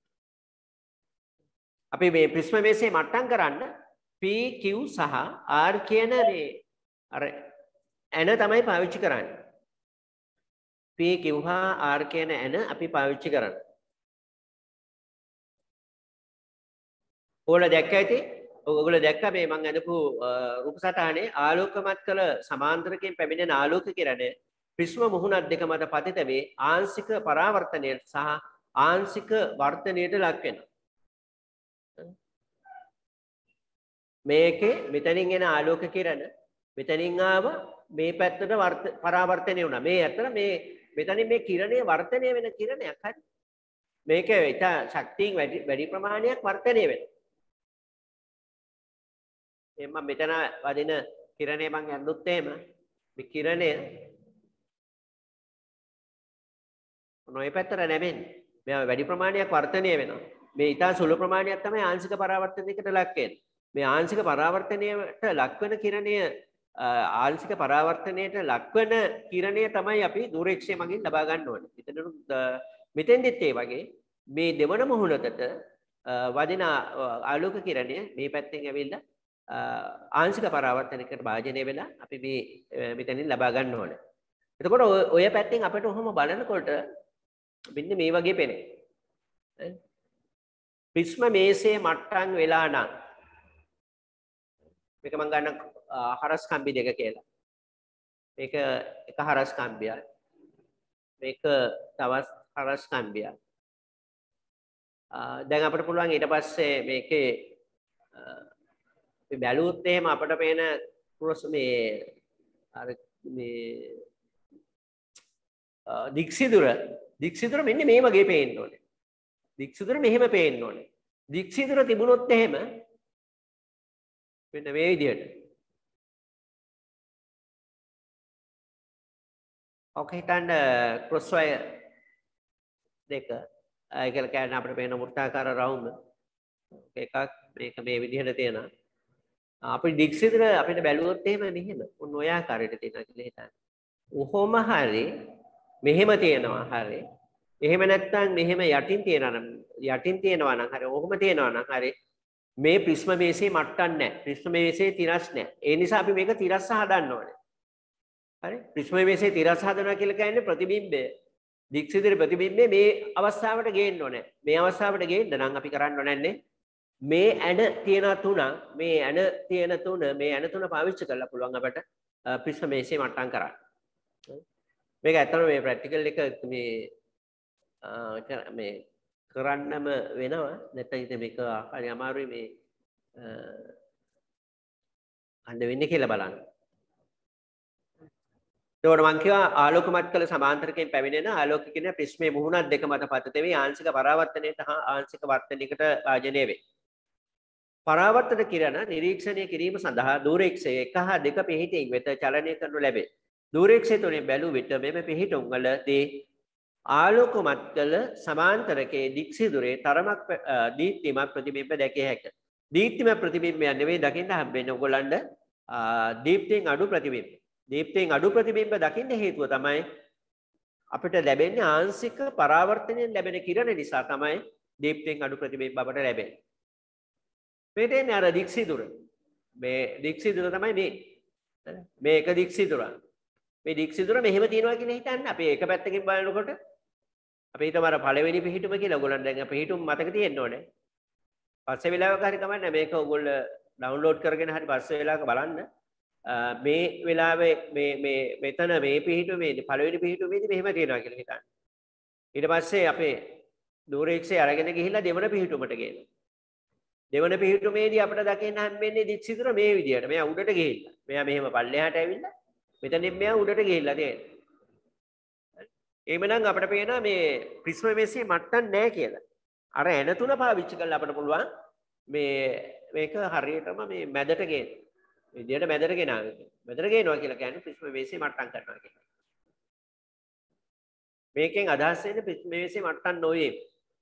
අපි මේ ප්‍රිස්ම මේසේ මට්ටම් කරන්න P Q සහ R කියන මේ අර ඇන තමයි පාවිච්චි කරන්නේ. P Q හා R කියන ඇන අපි පාවිච්චි කරන්නේ. ඕගොල්ලෝ දැක්ක ඇති? ඔයගොල්ලෝ දැක්ක මේ මම අදපු රූප සටහනේ ආලෝකමත් කළ සමාන්තරකයෙන් පැමිණෙන ආලෝක කිරණය ප්‍රිස්ම මුහුණක් දෙක මත පතිත වේ ආංශික පරාවර්තනයට සහ ආංශික වර්තනයට ලක් වෙනවා. මේකේ මෙතනින් එන ආලෝක කිරණ මෙතනින් ආව මේ පැත්තට පරාවර්තනය වුණා. මේ ඇත්තට මේ මෙතනින් මේ කිරණේ වර්තනය වෙන කිරණයක් හරි. මේක ඊට ශක්තියෙන් වැඩි ප්‍රමාණයක් වර්තනය වෙනවා. එහෙනම් මම මෙතන වදින කිරණේ මම ඇඳුත් එහෙම මේ කිරණය නොයේ පැත්තට නැමෙන්නේ. මේ වැඩි ප්‍රමාණයක් වර්තනය වෙනවා. මේ ඊට සුළු ප්‍රමාණයක් තමයි ආංශික පරාවර්තනයකට ලක් වෙන්නේ. මේ ආංශික පරාවර්තනයට ලක්වන කිරණය ආංශික පරාවර්තනයට ලක්වන කිරණය තමයි අපි දුරේක්ෂය මගින් ලබා ගන්න ඕනේ. මෙතෙන්දිත් ඒ වගේ මේ දෙවන මුහුණතට වදින ආලෝක කිරණය මේ පැත්තෙන් ඇවිල්ලා ආංශික පරාවර්තනයකට භාජනය වෙලා අපි මේ මෙතනින් ලබා ගන්න ඕනේ. එතකොට ඔය පැත්තෙන් අපිට ඔහොම බලනකොට මෙන්න මේ වගේ පේනවා. ප්‍රිස්ම මේසේ මට්ටම් වෙලා නම් මේක මම ගන්න හරස් කම්බි දෙක කියලා. මේක එක හරස් කම්බියක්. මේක තවත් හරස් කම්බියක්. දැන් අපිට පුළුවන් ඊට පස්සේ මේකේ මේ බැලුවොත් එහෙම අපිට පේන ක්‍රොස් මේ අර මේ දික්සිදුර මෙන්න මේ වගේ පේන්න ඕනේ. දික්සිදුර මෙහෙම පේන්න ඕනේ. දික්සිදුර තිබුණොත් එහෙම මෙන්න මේ විදිහට. ඔක හිතන්න ක්‍රොස් වයර් දෙක ඒකල කියන්නේ අපිට පේන වෘත්තාකාර රවුම එකක් මේක මේ විදිහට තියෙනවා. අපි දික්සිදුර අපිට බැලුවොත් එහෙම මෙහෙම ඔන්න ඔය ආකාරයට තියෙනවා කියලා හිතන්න. කොහොම හරි මෙහෙම තියෙනවා හරි. එහෙම නැත්නම් මෙහෙම යටින් තියෙනවා නම් හරි. ඔහොම තියෙනවා නම් හරි. මේ ප්‍රිස්ම මේසේ මට්ටම් නැහැ. ප්‍රිස්ම මේසේ තිරස් නැහැ. ඒ නිසා අපි මේක තිරස්ස හදන්න ඕනේ. හරි ප්‍රිස්ම මේසේ තිරස් හදනවා කියලා කියන්නේ ප්‍රතිබිම්බය දික්සිදුරේ ප්‍රතිබිම්බය මේ අවස්ථාවට ගේන්න ඕනේ. මේ අවස්ථාවට ගේන්න නම් අපි කරන්න ඕනේ මේ ඇණ තියෙන තුන මේ ඇණ තියෙන තුන මේ ඇණ තුන පාවිච්චි කරලා පුළුවන් අපට ප්‍රිස්ම මේසේ මට්ටම් කරන්න. මේක ඇත්තටම මේ ප්‍රැක්ටිකල් එක මේ කරන්නම වෙනවා. නැත්නම් ඉතින් මේක හරි අමාරුයි මේ අන්න වෙන්නේ කියලා බලන්න. එතකොට මම කියවා ආලෝකමත් කළ සමාන්තරකයෙන් පැමිණෙන ආලෝක කියන ප්‍රිස්මයේ මුහුණක් දෙක මත පතිත වේ ආංශික පරාවර්තනයට හා ආංශික වර්තනයකට භාජනය වේ. පරාවර්තන කිරණ නිරීක්ෂණය කිරීම සඳහා දූරේක්ෂය 1 හා 2 පිහිටින් වෙත චලනය කරනු ලැබේ. දූරේක්ෂය තුලින් බැලූ විට මෙම පිහිටුම් වලදී ආලෝකමත් කළ සමාන්තරකයේ දික්සිදුරේ තරමක් දීප්තිමත් ප්‍රතිබිම්බ දැකිය හැකිය. දීප්තිමත් ප්‍රතිබිම්බයක් නෙවෙයි දකින්න හම්බෙන්නේ ඔයගොල්ලන්ට දීප්තියෙන් අඩු ප්‍රතිබිම්බ. දීප්තියෙන් අඩු ප්‍රතිබිම්බ දකින්න හේතුව තමයි අපිට ලැබෙන්නේ ආංශික පරාවර්තනයෙන් ලැබෙන කිරණ නිසා තමයි දීප්තියෙන් අඩු ප්‍රතිබිම්බ අපට ලැබෙන්නේ. මේ දෙන්නේ අර දික්සිදුර. මේ දික්සිදුර තමයි මේ එක දික්සිදුර. මේ දික්සිදුර මෙහෙම තියෙනවා කියලා හිතන්න. අපි එක පැත්තකින් බලනකොට අපි හිතමු අර පළවෙනි පිහිටුම කියලා. ඔයගොල්ලන් දැන් පිහිටුම මතක තියෙන්න ඕනේ. පස්සේ වෙලාවක හරි කමන්නේ මේක ඔයගොල්ලෝ ඩවුන්ලෝඩ් කරගෙන හරි පස්සේ වෙලාවක බලන්න. මේ වෙලාවේ මේ මෙතන මේ පිහිටුමේදී පළවෙනි පිහිටුමේදී මෙහෙම තියෙනවා කියලා හිතන්න. ඊට පස්සේ අපේ දූරේක්ෂය අරගෙන ගිහිල්ලා දෙවන පිහිටුමට ගේනවා. දෙවන පිහිටුමේදී අපිට දකින්න හම්බෙන්නේ දික්සිදුර මේ විදියට. මෙයා උඩට ගිහිල්ලා. මෙයා මෙහෙම පල්ලෙහාට ඇවිල්ලා මෙතනින් මෙයා උඩට ගිහිල්ලා තියෙනවා. එහෙමනම් අපිට පේනවා මේ ප්‍රිස්ම මේසේ මට්ටම් නැහැ කියලා. අර එන තුන පාවිච්චි කරලා අපිට පුළුවන් මේක හරියටම මේ මැදට ගේන්න. මේ විදියට මැදට ගෙනාවේ. මැදට ගේනවා කියලා කියන්නේ ප්‍රිස්ම මේසේ මට්ටම් කරනවා කියලා. මේකෙන් අදහස් වෙන්නේ ප්‍රිස්ම මේසේ මට්ටම් නොවේ.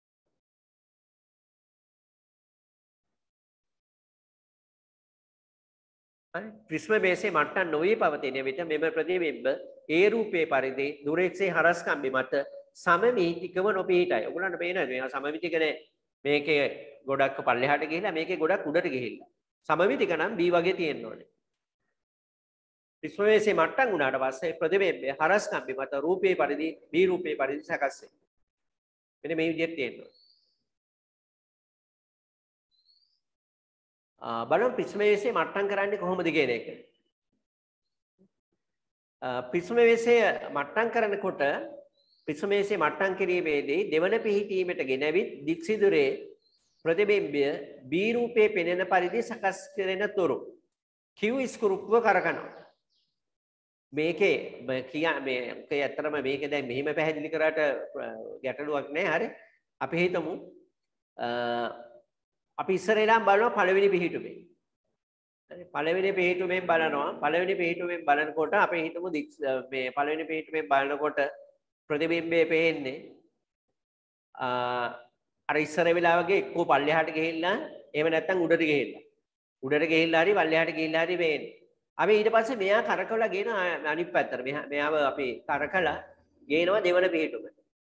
ප්‍රිස්ම මේසේ මට්ටම් නොවේ පවතින විට මෙම ප්‍රතිබිම්බ ඒ රූපේ පරිදි දුරේක්ෂේ හරස්කම්බි මත සමමිතිකව නොපිහිටයි. ඔයගොල්ලන්ට පේනවද මේ සමමිතිකනේ මේකේ ගොඩක් පල්ලෙහාට ගිහිල්ලා මේකේ ගොඩක් උඩට ගිහිල්ලා. සමමිතික නම් B වගේ තියෙන්න ඕනේ. ප්‍රිස්ම මේසේ මට්ටම් වුණාට පස්සේ ප්‍රතිබිම්බය හරස්කම්බි මත රූපේ පරිදි B රූපේ පරිදි සකස් වෙනවා. මෙන්න මේ විදිහට තියෙන්න ඕනේ. බලමු ප්‍රිස්ම මේසේ මට්ටම් කරන්නේ කොහොමද කියන එක. ප්‍රිස්ම මේසේ මට්ටම් කරනකොට ප්‍රිස්ම මේසේ මට්ටම් කිරීමේදී දෙවන පිහිටීමට ගෙනවිත් දික්සිදුරේ ප්‍රතිබිම්බය B රූපේ පෙනෙන පරිදි සකස් කෙරෙන තුරු Q ස්කෘප්ව කරකනවා. මේකේ මේකේ ඇත්තටම මේක දැන් මෙහිම පැහැදිලි කරාට ගැටලුවක් නැහැ. හරි. අපි හිතමු අපි ඉස්සරහටම බලනවා පළවෙනි පිහිටුමේ. හරි පළවෙනි පිහිටුමෙන් බලනවා. පළවෙනි පිහිටුමෙන් බලනකොට අපි හිතමු මේ පළවෙනි පිහිටුමෙන් බලනකොට ප්‍රතිබිම්බය පේන්නේ අර ඉස්සර වෙලා වගේ එක්කෝ පල්ලෙහාට ගිහිල්ලා එහෙම නැත්නම් උඩට ගිහිල්ලා. උඩට ගිහිල්ලා හරි පල්ලෙහාට ගිහිල්ලා හරි පේන්නේ. අපි ඊට පස්සේ මෙයා කරකවලා ගෙන අනිත් පැත්තට. මෙයාව අපි කරකලා ගේනවා දෙවන පිහිටුමට.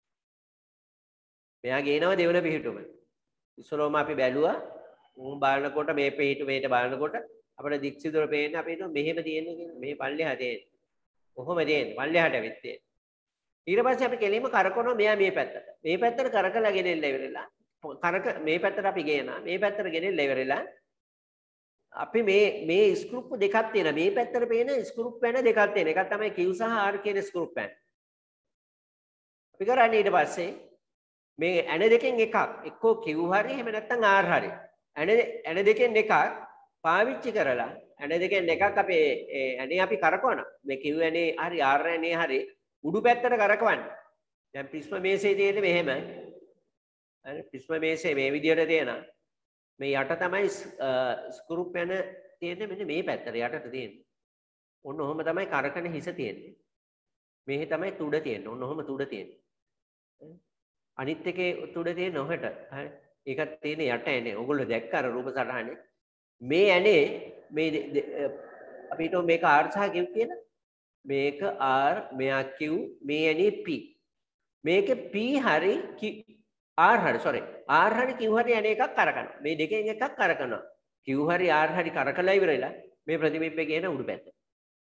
මෙයා ගේනවා දෙවන පිහිටුමට. ඉස්සරෝම අපි බැලුවා උන් බලනකොට මේ පිහිටුමේට බලනකොට අපිට දික්සිදුර පේන්නේ අපි හිතුවා මෙහෙම තියෙන්නේ කියලා. මේ පල්ලෙහා තියෙන්නේ. කොහොම තියෙන්නේ? පල්ලෙහාට ඇවිත් තියෙන්නේ. ඊට පස්සේ අපි කෙලින්ම කරකවනවා මෙයා මේ පැත්තට. මේ පැත්තට කරකලා ගෙනෙන්න ඉවරලා. මේ පැත්තට අපි ගේනවා. මේ පැත්තට ගෙනෙන්න ඉවරලා අපි මේ ස්ක්‍රූප් දෙකක් තියෙනවා. මේ පැත්තට පේන ස්ක්‍රූප් පැන දෙකක් තියෙනවා. එකක් තමයි Q සහ R කියන ස්ක්‍රූප් පැන. අපි කරන්නේ ඊට පස්සේ මේ ඇණ දෙකෙන් එකක් එක්කෝ Q හරි එහෙම නැත්නම් R හරි. ඇණ දෙකෙන් එකක් පාවිච්චි කරලා ඇණ දෙකෙන් එකක් අපේ ඇණේ අපි කරකවනවා. මේ Q ඇණේ හරි R ඇණේ හරි උඩු පැත්තට කරකවන්න. දැන් ප්‍රිස්ම මේසේ තියෙන්නේ මෙහෙම. හරි ප්‍රිස්ම මේසේ මේ විදියට තියෙනවා. මේ යට තමයි ස්ක්‍රූප් පැන තියෙන්නේ මෙන්න මේ පැත්තට යටට තියෙන්නේ. ඔන්න ඔහොම තමයි කරකන හිස තියෙන්නේ. මේ තමයි තුඩ තියෙන්නේ. ඔන්න ඔහොම තුඩ තියෙන්නේ. අනිත් එකේ තුඩ තියෙන ඔහෙට. හරි. ඒකත් තියෙන යට ඇනේ. ඔයගොල්ලෝ දැක්ක අර රූප සටහනේ. මේ ඇනේ මේ අපි හිතුව මේක R සහ Q කියලා. මේක R මෙයා Q මේ ඇනේ P. මේක P හරි R හරි sorry R හරි Q හරි ඇනේ එකක් කරකනවා. මේ දෙකෙන් එකක් කරකනවා. Q හරි R හරි කරකලා ඉවරලා මේ ප්‍රතිබිම්බේ කියන උඩු පැත්ත.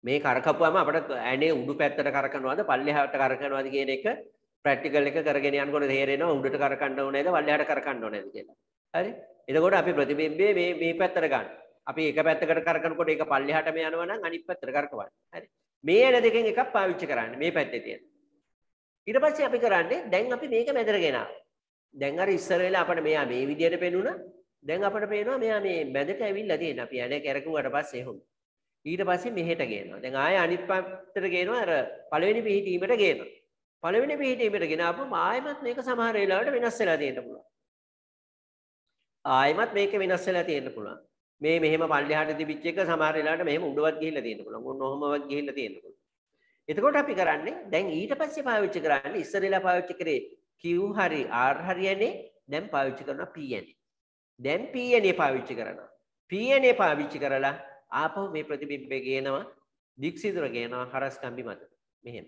මේ කරකපුවම අපිට ඇනේ උඩු පැත්තට කරකනවාද පල්ලෙහාට කරකනවාද කියන එක ප්‍රැක්ටිකල් එක කරගෙන යනකොට තේරෙනවා උඩට කරකන්න ඕනේද පල්ලෙහාට කරකන්න ඕනේද කියලා. හරි? එතකොට අපි ප්‍රතිබිම්බයේ මේ පැත්තට ගන්න. අපි එක පැත්තකට කරකනකොට ඒක පල්ලෙහාටම යනවා නම් අනිත් පැත්තට කරකවන්න. හරි? මේ ඇන දෙකෙන් එකක් පාවිච්චි කරන්න මේ පැත්තේ තියෙන. ඊට පස්සේ අපි කරන්නේ දැන් අපි මේක මැදට ගෙනාවා. දැන් අර ඉස්සර වෙලා අපිට මෙයා මේ විදියට පෙනුණා. දැන් අපිට පේනවා මෙයා මේ මැදට ඇවිල්ලා තියෙන. අපි ඇන කරකුවාට පස්සේ එහෙම. ඊට පස්සේ මෙහෙට ගේනවා. දැන් ආයෙ අනිත් පැත්තට ගේනවා අර පළවෙනි පිහිටීමට ගේනවා. පළවෙනි පිහිටීමට ගෙනාවම ආයෙමත් මේක සමහර වෙලාවට වෙනස් වෙලා තියෙන්න පුළුවන්. ආයෙමත් මේක වෙනස් වෙලා තියෙන්න පුළුවන්. මේ මෙහෙම පල්ලෙහාට තිබිච්ච එක සමහර වෙලාවට මෙහෙම උඩවත් ගිහිල්ලා තියෙන්න පුළුවන්. ඔන්න ඔහමවත් ගිහිල්ලා තියෙන්න පුළුවන්. එතකොට අපි කරන්නේ දැන් ඊට පස්සේ පාවිච්චි කරන්නේ ඉස්සරලා පාවිච්චි කරේ Q හරි R හරියනේ දැන් පාවිච්චි කරනවා P යනේ. දැන් P යනේ පාවිච්චි කරනවා. P යනේ පාවිච්චි කරලා ආපහු මේ ප්‍රතිබිම්බේ ගේනවා දික්සිදුර ගේනවා හරස් කම්බි මත. මෙහෙම.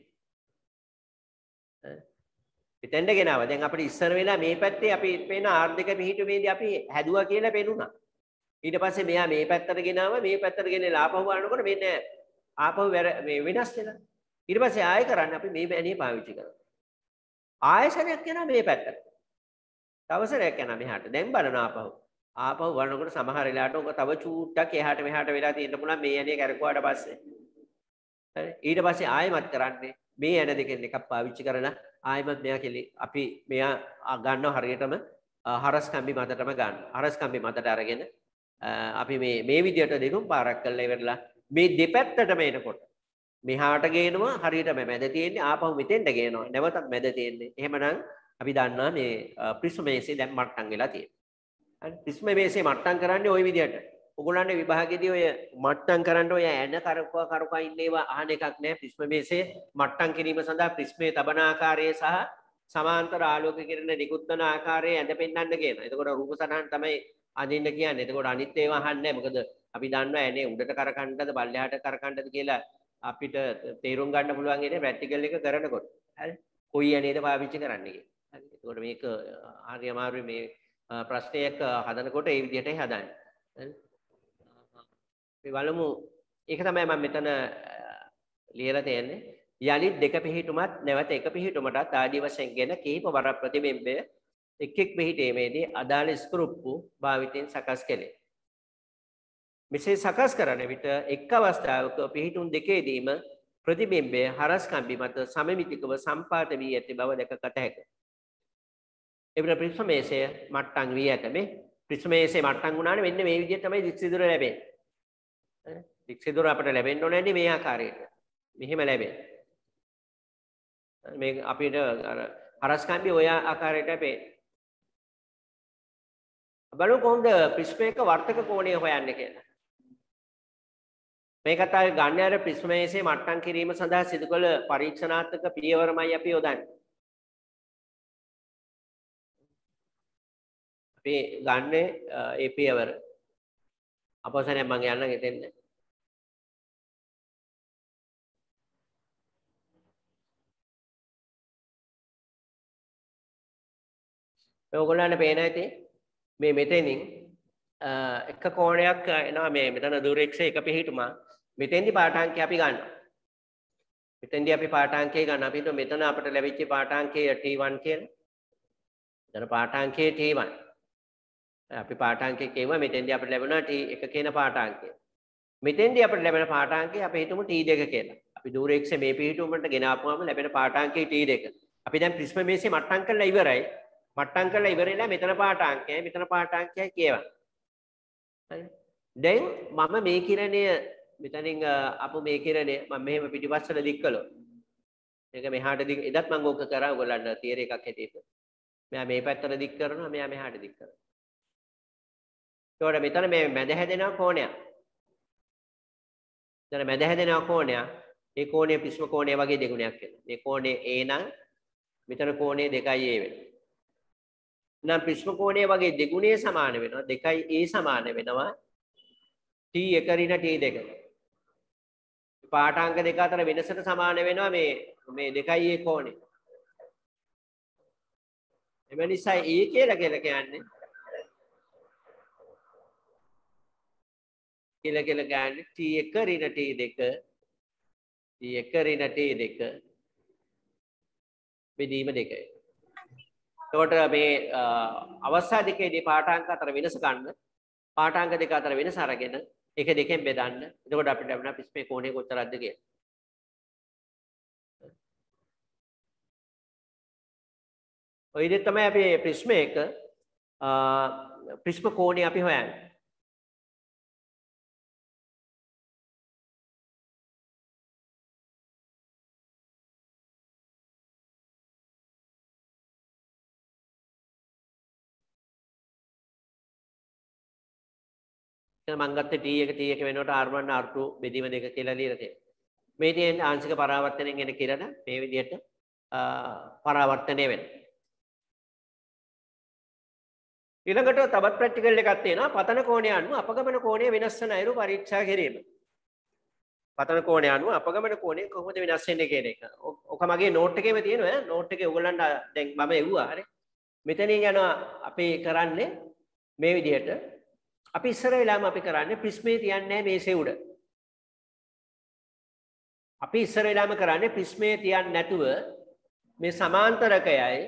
එතෙන්ද ගෙනාවා. දැන් අපිට ඉස්සර වෙලා මේ පැත්තේ අපි පේන R දෙක පිහිටුවේදී අපි හැදුවා කියලා පේනුණා. ඊට පස්සේ මෙයා මේ පැත්තට ගෙනාවා මේ පැත්තට ගෙනලා ආපහු බලනකොට මෙන්න ආපහු මේ වෙනස් වෙනවා. ඊට පස්සේ ආයෙ කරන්නේ අපි මේ බැණිය පාවිච්චි කරනවා. ආයෙ සැරයක් යනවා මේ පැත්තට. තව සැරයක් යනවා මෙහාට. දැන් බලනවා ආපහු. ආපහු බලනකොට සමහර වෙලාවට ඔක තව චූට්ටක් එහාට මෙහාට වෙලා තියෙන්න පුළුවන් මේ ඇණේ කරකුවාට පස්සේ. හරි. ඊට පස්සේ ආයෙමත් කරන්නේ මේ ඇණ දෙකෙන් එකක් පාවිච්චි කරලා ආයෙමත් මෙයා කෙලි අපි මෙයා ගන්නවා හරියටම හරස් කම්බි මතටම ගන්නවා. හරස් කම්බි මතට අරගෙන අපි මේ විදියට දෙතුන් පාරක් කරලා ඉවරලා මේ දෙපැත්තටම එනකොට මෙහාට ගේනවා හරියටම මැද තියෙන්නේ ආපහු මෙතෙන්ට ගේනවා නැවතත් මැද තියෙන්නේ. එහෙමනම් අපි දන්නවා මේ ප්‍රිස්ම මේසේ දැන් මට්ටම් වෙලා තියෙනවා. හරි ප්‍රිස්ම මේසේ මට්ටම් කරන්නේ ওই විදියට. ඔයගොල්ලන්ගේ විභාගෙදී ඔය මට්ටම් කරන්න ඔය ඇන කරකවා ඉන්නේවා අහන එකක් නෑ. ප්‍රිස්ම මේසේ මට්ටම් කිරීම සඳහා ප්‍රිස්මේ තබන ආකාරය සහ සමාන්තර ආලෝක කිරණ නිකුත්වන ආකාරය ඇඳ පෙන්වන්න කියනවා. එතකොට රූප සටහන් තමයි අඳින්න කියන්නේ. එතකොට අනිත් ඒවා අහන්නේ නෑ. මොකද අපි දන්නවා ඇනේ උඩට කරකන්නද පල්ලෙහාට කරකන්නද කියලා අපිට තේරුම් ගන්න පුළුවන් ඉන්නේ ප්‍රැක්ටිකල් එක කරනකොට. හරි. කොයි ඇනේද පාවිච්චි කරන්න කියලා. හරි. එතකොට මේක හරි අමාරුයි මේ ප්‍රශ්නයක් හදනකොට ඒ විදිහටයි හදන්නේ. හරි. අපි බලමු ඒක තමයි මම මෙතන ලියලා තියෙන්නේ. යලිත් දෙක පිහිටුමත් නැවත එක පිහිටුමටත් ආදී වශයෙන් ගෙන කීප වර ප්‍රතිබිම්බය එක් එක් පිහිටීමේදී අදාළ ස්ක්‍රූප්පු භාවිතයෙන් සකස් කෙරේ. මෙසේ සකස් කරන විට එක් අවස්ථාවක පිහිටුම් දෙකේදීම ප්‍රතිබිම්බය හරස් කම්බි මත සමමිතිකව සම්පාත වී ඇති බව දැකගත හැකිය. එවිට ප්‍රිස්ම මේසය මට්ටම් වී ඇත. මේ ප්‍රිස්ම මේසය මට්ටම් වුණානේ මෙන්න මේ විදිහට තමයි දික්සිදුර ලැබෙන්නේ. දික්සිදුර අපිට ලැබෙන්න ඕනේ මේ ආකාරයට. මෙහෙම ලැබෙන්නේ. මේ අපිට අර හරස් කම්බි ඔය ආකාරයට පේන්නේ. බලමු කොහොමද ප්‍රිස්මයක වර්තක කෝණය හොයන්නේ කියලා. මේකට ආයේ ගන්න ආර ප්‍රිස්ම මේසේ මට්ටම් කිරීම සඳහා සිදු කළ පරීක්ෂණාත්මක පියවරමයි අපි යොදන්නේ. අපි ගන්නේ ඒ පියවර. අපසරයෙන් මම යන්නම් එතෙන්ද. ඔයගොල්ලන්ට පේන ඇති මේ මෙතනින් එක කෝණයක් එනවා මේ මෙතන දුරෙක්ෂ එක පිහිටුම මෙතෙන්දි පාඨාංකය අපි ගන්නවා. මෙතෙන්දි අපි පාඨාංකය ගන්න අපි හිතුව මෙතන අපිට ලැබිච්ච පාඨාංකය T1 කියලා. එතන පාඨාංකය T1. අපි පාඨාංකය කියුවා මෙතෙන්දි අපිට ලැබුණා T1 කියන පාඨාංකය. මෙතෙන්දි අපිට ලැබෙන පාඨාංකය අපි හිතමු T2 කියලා. අපි දුරෙක්ෂ මේ පිහිටුමකට ගෙන ආපුවම ලැබෙන පාඨාංකය T2. අපි දැන් ප්‍රිස්ම මේසේ මට්ටම් කරලා ඉවරයි. මට්ටම් කරලා ඉවරලා මෙතන පාඨාංකයයි මෙතන පාඨාංකයයි කියවන්න. හරි. දැන් මම මේ කිරණය මෙතනින් අපු මේ කිරණය මම මෙහෙම පිටිපස්සට දික් කළොත්. මේක මෙහාට දික් එදත් මම ඕක කරා ඔයගොල්ලන්ට තියරි එකක් හැටියට. මෙයා මේ පැත්තට දික් කරනවා මෙයා මෙහාට දික් කරනවා. ඒකට මෙතන මේ මැද හැදෙන කෝණයක්. මෙතන මැද හැදෙන කෝණයක්. ඒ කෝණය ප්‍රිස්ම කෝණය වගේ දෙගුණයක් වෙනවා. මේ කෝණය A නම් මෙතන කෝණය 2A වෙනවා. නම් ප්‍රිස්ම කෝණය වගේ දෙගුණයේ සමාන වෙනවා 2A සමාන වෙනවා T1 ඍණ T2. පාඨාංක දෙක අතර වෙනසට සමාන වෙනවා මේ 2A කෝණය. එම නිසා E කියලා කියන්නේ T1 ඍණ T2 T1 ඍණ T2 බෙදීම 2. එතකොට මේ අවස්ථා දෙකේදී පාඨාංක අතර වෙනස ගන්න. පාඨාංක දෙක අතර වෙනස අරගෙන එක දෙකෙන් බෙදන්න. එතකොට අපිට ලැබෙනවා පිස්මේ කෝණය කොච්චරක්ද කියලා. ඔය විදිහට තමයි අපි ප්‍රිස්මයක ප්‍රිස්ම කෝණය අපි හොයන්නේ. මම ගත්තේ T1 වෙනකොට R1 R2 බෙදීම 2 කියලා ලියලා තියෙනවා. මේ තියෙන ආංශික පරාවර්තනයෙන් එන කිරණ මේ විදිහට පරාවර්තනය වෙනවා. ඊළඟට තවත් ප්‍රැක්ටිකල් එකක් තියෙනවා පතන කෝණය අනුව අපගමන කෝණය වෙනස් වන අයුරු පරීක්ෂා කිරීම. පතන කෝණය අනුව අපගමන කෝණය කොහොමද වෙනස් වෙන්නේ කියන එක. ඔක මගේ නෝට් එකේම තියෙනවා. නෝට් එකේ ඔයගොල්ලන්ට දැන් මම එව්වා හරි. මෙතනින් යනවා අපි කරන්නේ මේ විදිහට. අපි ඉස්සර වෙලාවම අපි කරන්නේ ප්‍රිස්මේ තියන්නේ මේසේ උඩ. අපි ඉස්සර වෙලාවම කරන්නේ ප්‍රිස්මේ තියන්නේ නැතුව මේ සමාන්තරකයයි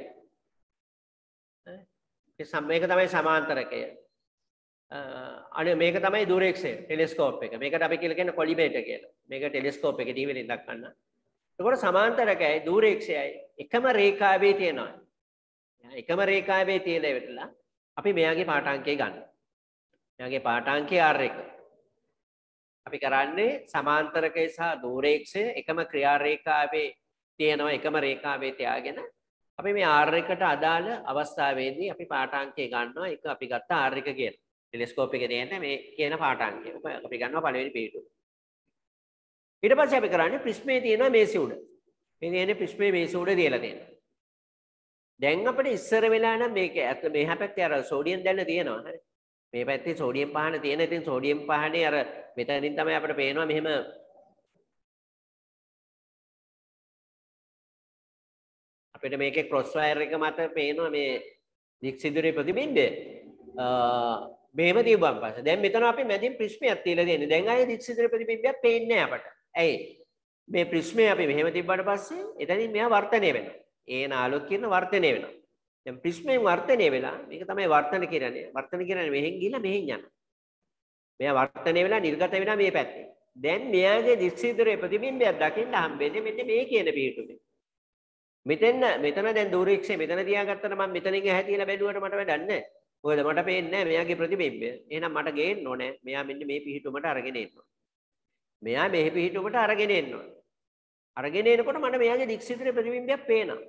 මේක තමයි සමාන්තරකය. අනේ මේක තමයි දුරේක්ෂය ටෙලිස්කෝප් එක. මේකට අපි කියලා කියන්නේ කොලිමේටර් කියලා. මේක ටෙලිස්කෝප් එකේ ටීවී එකෙන් දක්වන්න. එතකොට සමාන්තරකයයි දුරේක්ෂයයි එකම රේඛාවේ තියෙනවා. එකම රේඛාවේ තියෙන වෙලලා අපි මෙයාගේ පාඨාංකය ගන්නවා. මෙයාගේ පාඨාංකය R1. අපි කරන්නේ සමාන්තරකය සහ දුරේක්ෂය එකම ක්‍රියා රේඛාවේ තියෙනවා එකම රේඛාවේ තියාගෙන අපි මේ R1ට අදාළ අවස්ථාවේදී අපි පාඨාංකය ගන්නවා. ඒක අපි ගත්ත R1 කියන ටෙලිස්කෝප් එකේ තියෙන මේ කියන පාඨාංකය. අපි ගන්නවා පළවෙනි පිටු. ඊට පස්සේ අපි කරන්නේ ප්‍රිස්මේ තියෙනවා මේසෙ උඩ. මේ තියෙන්නේ ප්‍රිස්මේ මේසෙ උඩ තියලා තියෙනවා. දැන් අපිට ඉස්සර වෙලා නම් මේක මෙහා පැත්තේ අර සෝඩියම් දැල්ල තියෙනවා. හරි. මේ පැත්තේ සෝඩියම් පහන තියෙන. ඉතින් සෝඩියම් පහනේ අර මෙතනින් තමයි අපිට පේනවා මෙහෙම අපිට මේකේ ක්‍රොස් වයර් එක මත පේනවා මේ දික් සිදුරේ ප්‍රතිබිම්බය. මෙහෙම තියුවන් පස්සේ දැන් මෙතන අපි මැදින් ප්‍රිස්මයක් තියලා තියෙන්නේ. දැන් ආයේ දික් සිදුරේ ප්‍රතිබිම්බයක් පේන්නේ නැහැ අපට. ඇයි? මේ ප්‍රිස්මය අපි මෙහෙම තිබ්බට පස්සේ එතනින් මෙයා වර්ධනය වෙනවා. ඒන ආලෝකයෙන් වර්ධනය වෙනවා. දැන් ප්‍රිස්මයෙන් වර්ධනය වෙලා මේක තමයි වර්ධන කියන්නේ. වර්ධන කියන්නේ මෙහෙන් ගිහලා මෙහෙන් යනවා. මෙයා වර්ධනය වෙලා නිර්ගත වෙනවා මේ පැත්තේ. දැන් මෙයාගේ දික් සිදුරේ ප්‍රතිබිම්බයක් දකින්න හම්බෙන්නේ මෙන්න මේ කියන පිටුමේ. මෙතන දැන් දුරේක්ෂය මෙතන තියාගත්තට මම මෙතනින් ඇහැ තියලා බැලුවට මට වැඩක් නැහැ. මොකද මට පේන්නේ නැහැ මෙයාගේ ප්‍රතිබිම්බය. එහෙනම් මට ගේන්න ඕනේ මෙයා මෙන්න මේ පිහිටුමට අරගෙන එන්න ඕනේ. මෙයා මේ පිහිටුමට අරගෙන එන්න ඕනේ. අරගෙන එනකොට මට මෙයාගේ දික් සිදුරේ ප්‍රතිබිම්බයක් පේනවා.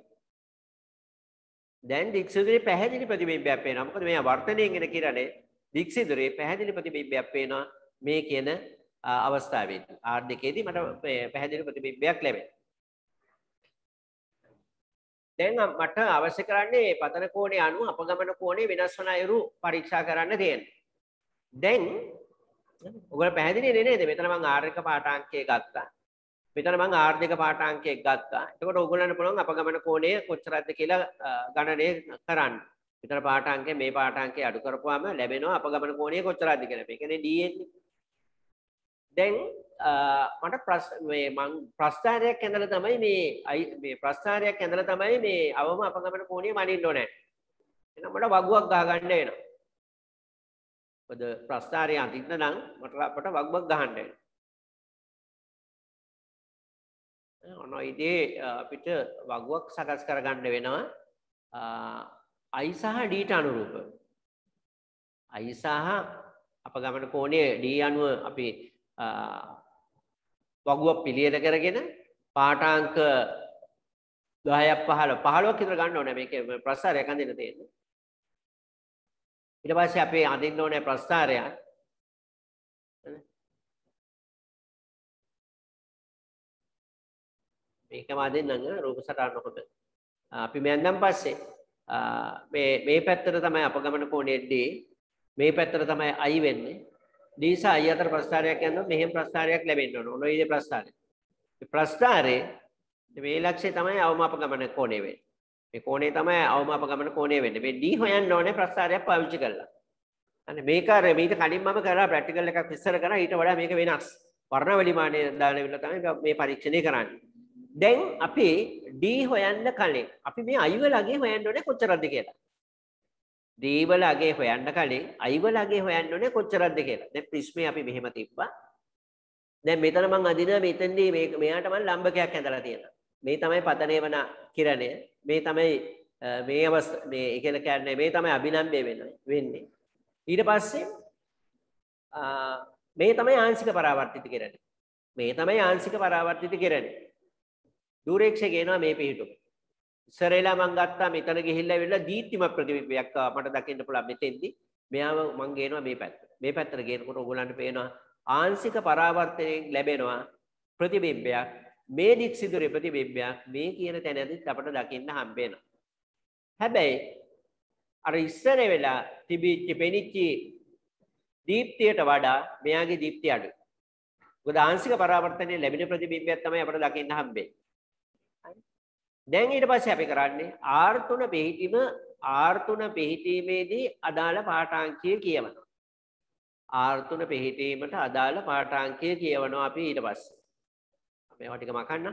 දැන් දික් සිදුරේ පැහැදිලි ප්‍රතිබිම්බයක් පේනවා. මොකද මෙයා වර්තනයෙන් එන කිරණේ දික් සිදුරේ පැහැදිලි ප්‍රතිබිම්බයක් පේනවා මේ කියන අවස්ථාවේදී. R2ේදී මට පැහැදිලි ප්‍රතිබිම්බයක් ලැබෙනවා. දැන් මට අවශ්‍ය කරන්නේ පතන කෝණය අනුව අපගමන කෝණය වෙනස් වන අයුරු පරීක්ෂා කරන්න තියෙනවා. දැන් ඔයගොල්ලෝ පැහැදිලිනේ නේද? මෙතන මම R1 පාඨාංකය ගත්තා. මෙතන මම R2 පාඨාංකයක් ගත්තා. එතකොට ඔයගොල්ලන්ට පුළුවන් අපගමන කෝණය කොච්චරද කියලා ගණනය කරන්න. මෙතන පාඨාංකය මේ පාඨාංකය අඩු කරපුවාම ලැබෙනවා අපගමන කෝණය කොච්චරද කියලා. මේ කියන්නේ D එන්නේ. දැන් මට මම ප්‍රස්ථාරයක් ඇඳලා තමයි මේ ප්‍රස්ථාරයක් ඇඳලා තමයි මේ අවම අපගමන කෝණය මනින්න ඕනේ. එහෙනම් මට වගුවක් ගහ ගන්න වෙනවා. මොකද ප්‍රස්ථාරය අඳින්න නම් අපට වගුවක් ගහන්න වෙනවා. ඔන්න ඉතින් අපිට වගුවක් සකස් කරගන්න වෙනවා. I සහ D ට අනුරූපව. I සහ අපගමන කෝණය D අනුව අපි වගුවක් පිළියෙල කරගෙන පාඨාංක 10ක් 15ක් විතර ගන්න ඕනේ මේකේ ප්‍රස්ථාරයක් අඳින්න තියෙන්නේ. ඊට පස්සේ අපි අඳින්න ඕනේ ප්‍රස්ථාරයක්. මේකම අඳින්නම් රූප සටහන හොඳ. අපි මෙන්නම් පස්සේ මේ පැත්තට තමයි අපගමන කෝණය D. මේ පැත්තට තමයි I වෙන්නේ. D සහ I අතර ප්‍රස්ථාරයක් යනවා මෙහෙම ප්‍රස්ථාරයක් ලැබෙන්න ඕන. ඔන්න ඔය ප්‍රස්ථාරය. මේ ප්‍රස්ථාරේ මේ ලක්ෂ්‍යය තමයි අවම අපගමන කෝණය වෙන්නේ. මේ කෝණය තමයි අවම අපගමන කෝණය වෙන්නේ. මේ D හොයන්න ඕනේ ප්‍රස්ථාරයක් පාවිච්චි කරලා. අනේ මේක අර මීට කලින් මම කරලා ප්‍රැක්ටිකල් එකක් ඉස්සර කරා ඊට වඩා මේක වෙනස්. වර්ණවලි මානය දාලා තමයි මේ පරීක්ෂණය කරන්නේ. දැන් අපි D හොයන්න කලින් අපි මේ I වල අගේ හොයන්න ඕනේ කොච්චරද කියලා. D වල අගේ හොයන්න කලින් I වල අගේ හොයන්න ඕනේ කොච්චරද කියලා. දැන් ප්‍රිස්මේ අපි මෙහෙම තිබ්බා. දැන් මෙතන මම අදිනවා මෙතෙන්දී මෙයාට මම ලම්බකයක් ඇඳලා තියෙනවා. මේ තමයි පතනය වන කිරණය. මේ තමයි මේ කියලා කියන්නේ මේ තමයි අභිලම්බය වෙන්නේ. ඊට පස්සේ මේ තමයි ආංශික පරාවර්තිත කිරණය. මේ තමයි ආංශික පරාවර්තිත කිරණය. දුරේක්ෂය කියනවා මේ පිටුම. ඉස්සරේලා මම ගත්තා මෙතන ගිහිල්ලා ඇවිල්ලා දීප්තිමත් ප්‍රතිබිම්බයක් අපට දකින්න පුළුවන් මෙතෙන්දී. මෙයාව මම ගේනවා මේ පැත්තට. මේ පැත්තට ගේනකොට ඔයගොල්ලන්ට පේනවා ආංශික පරාවර්තනයෙන් ලැබෙනවා ප්‍රතිබිම්බයක්. මේ දික් සිදුරේ ප්‍රතිබිම්බයක් මේ කියන තැනදී අපට දකින්න හම්බ වෙනවා. හැබැයි අර ඉස්සර වෙලා තිබිච්ච පෙනිච්ච දීප්තියට වඩා මෙයාගේ දීප්තිය අඩුයි. මොකද ආංශික පරාවර්තනයේ ලැබෙන ප්‍රතිබිම්බයක් තමයි අපට දකින්න හම්බෙන්නේ. දැන් ඊට පස්සේ අපි කරන්නේ R3 පිහිටීම R3 පිහිටීමේදී අදාළ පාඨාංකය කියවනවා. R3 පිහිටීමට අදාළ පාඨාංකය කියවනවා අපි ඊට පස්සේ. මේවා ටික මකන්න.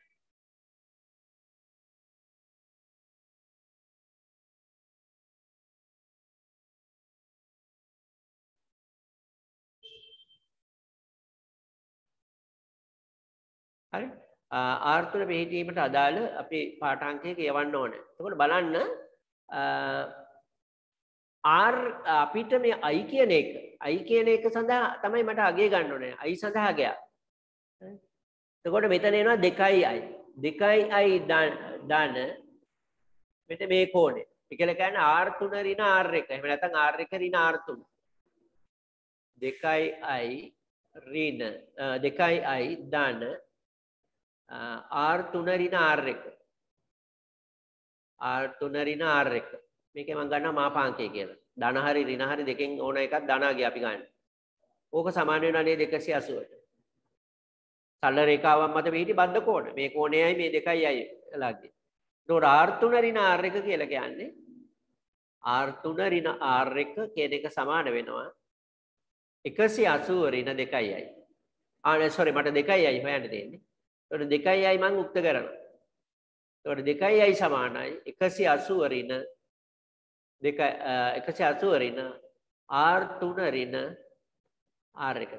හරි. R3 පිහිටීමට අදාළ අපි පාඨාංකය කියවන්න ඕනේ. එතකොට බලන්න R අපිට මේ I කියන එක සඳහා තමයි මට අගය ගන්න ඕනේ. I සඳහා අගයක්. එතකොට මෙතන එනවා 2i. 2i දාන මෙතන මේ කෝණය. ඒ කියලා කියන්නේ R3 ඍණ R1. එහෙම නැත්නම් R1 ඍණ R3. 2i ඍණ 2i දාන R3 ඍණ R1. R3 ඍණ R1. මේකේ මම ගන්නවා මාපාංකය කියලා. ධන හරි ඍණ හරි දෙකෙන් ඕන එකක් ධනාගේ අපි ගන්න. ඕක සමාන වෙනවා නේද 180ට. සරල රේඛාවක් මත පිහිටි බද්ධ කෝණ. මේ කෝණයයි මේ දෙකයි ලාගේ. ඒතකොට R3 ඍණ R1 කියලා කියන්නේ R3 ඍණ R1 කියන එක සමාන වෙනවා 180 ඍණ 2i. sorry මට 2i හොයන්න තියෙන්නේ. ඒතකොට 2i මම උක්ත කරනවා. ඒතකොට 2i සමානයි 180 ඍණ 180 ඍණ R3 ඍණ R1.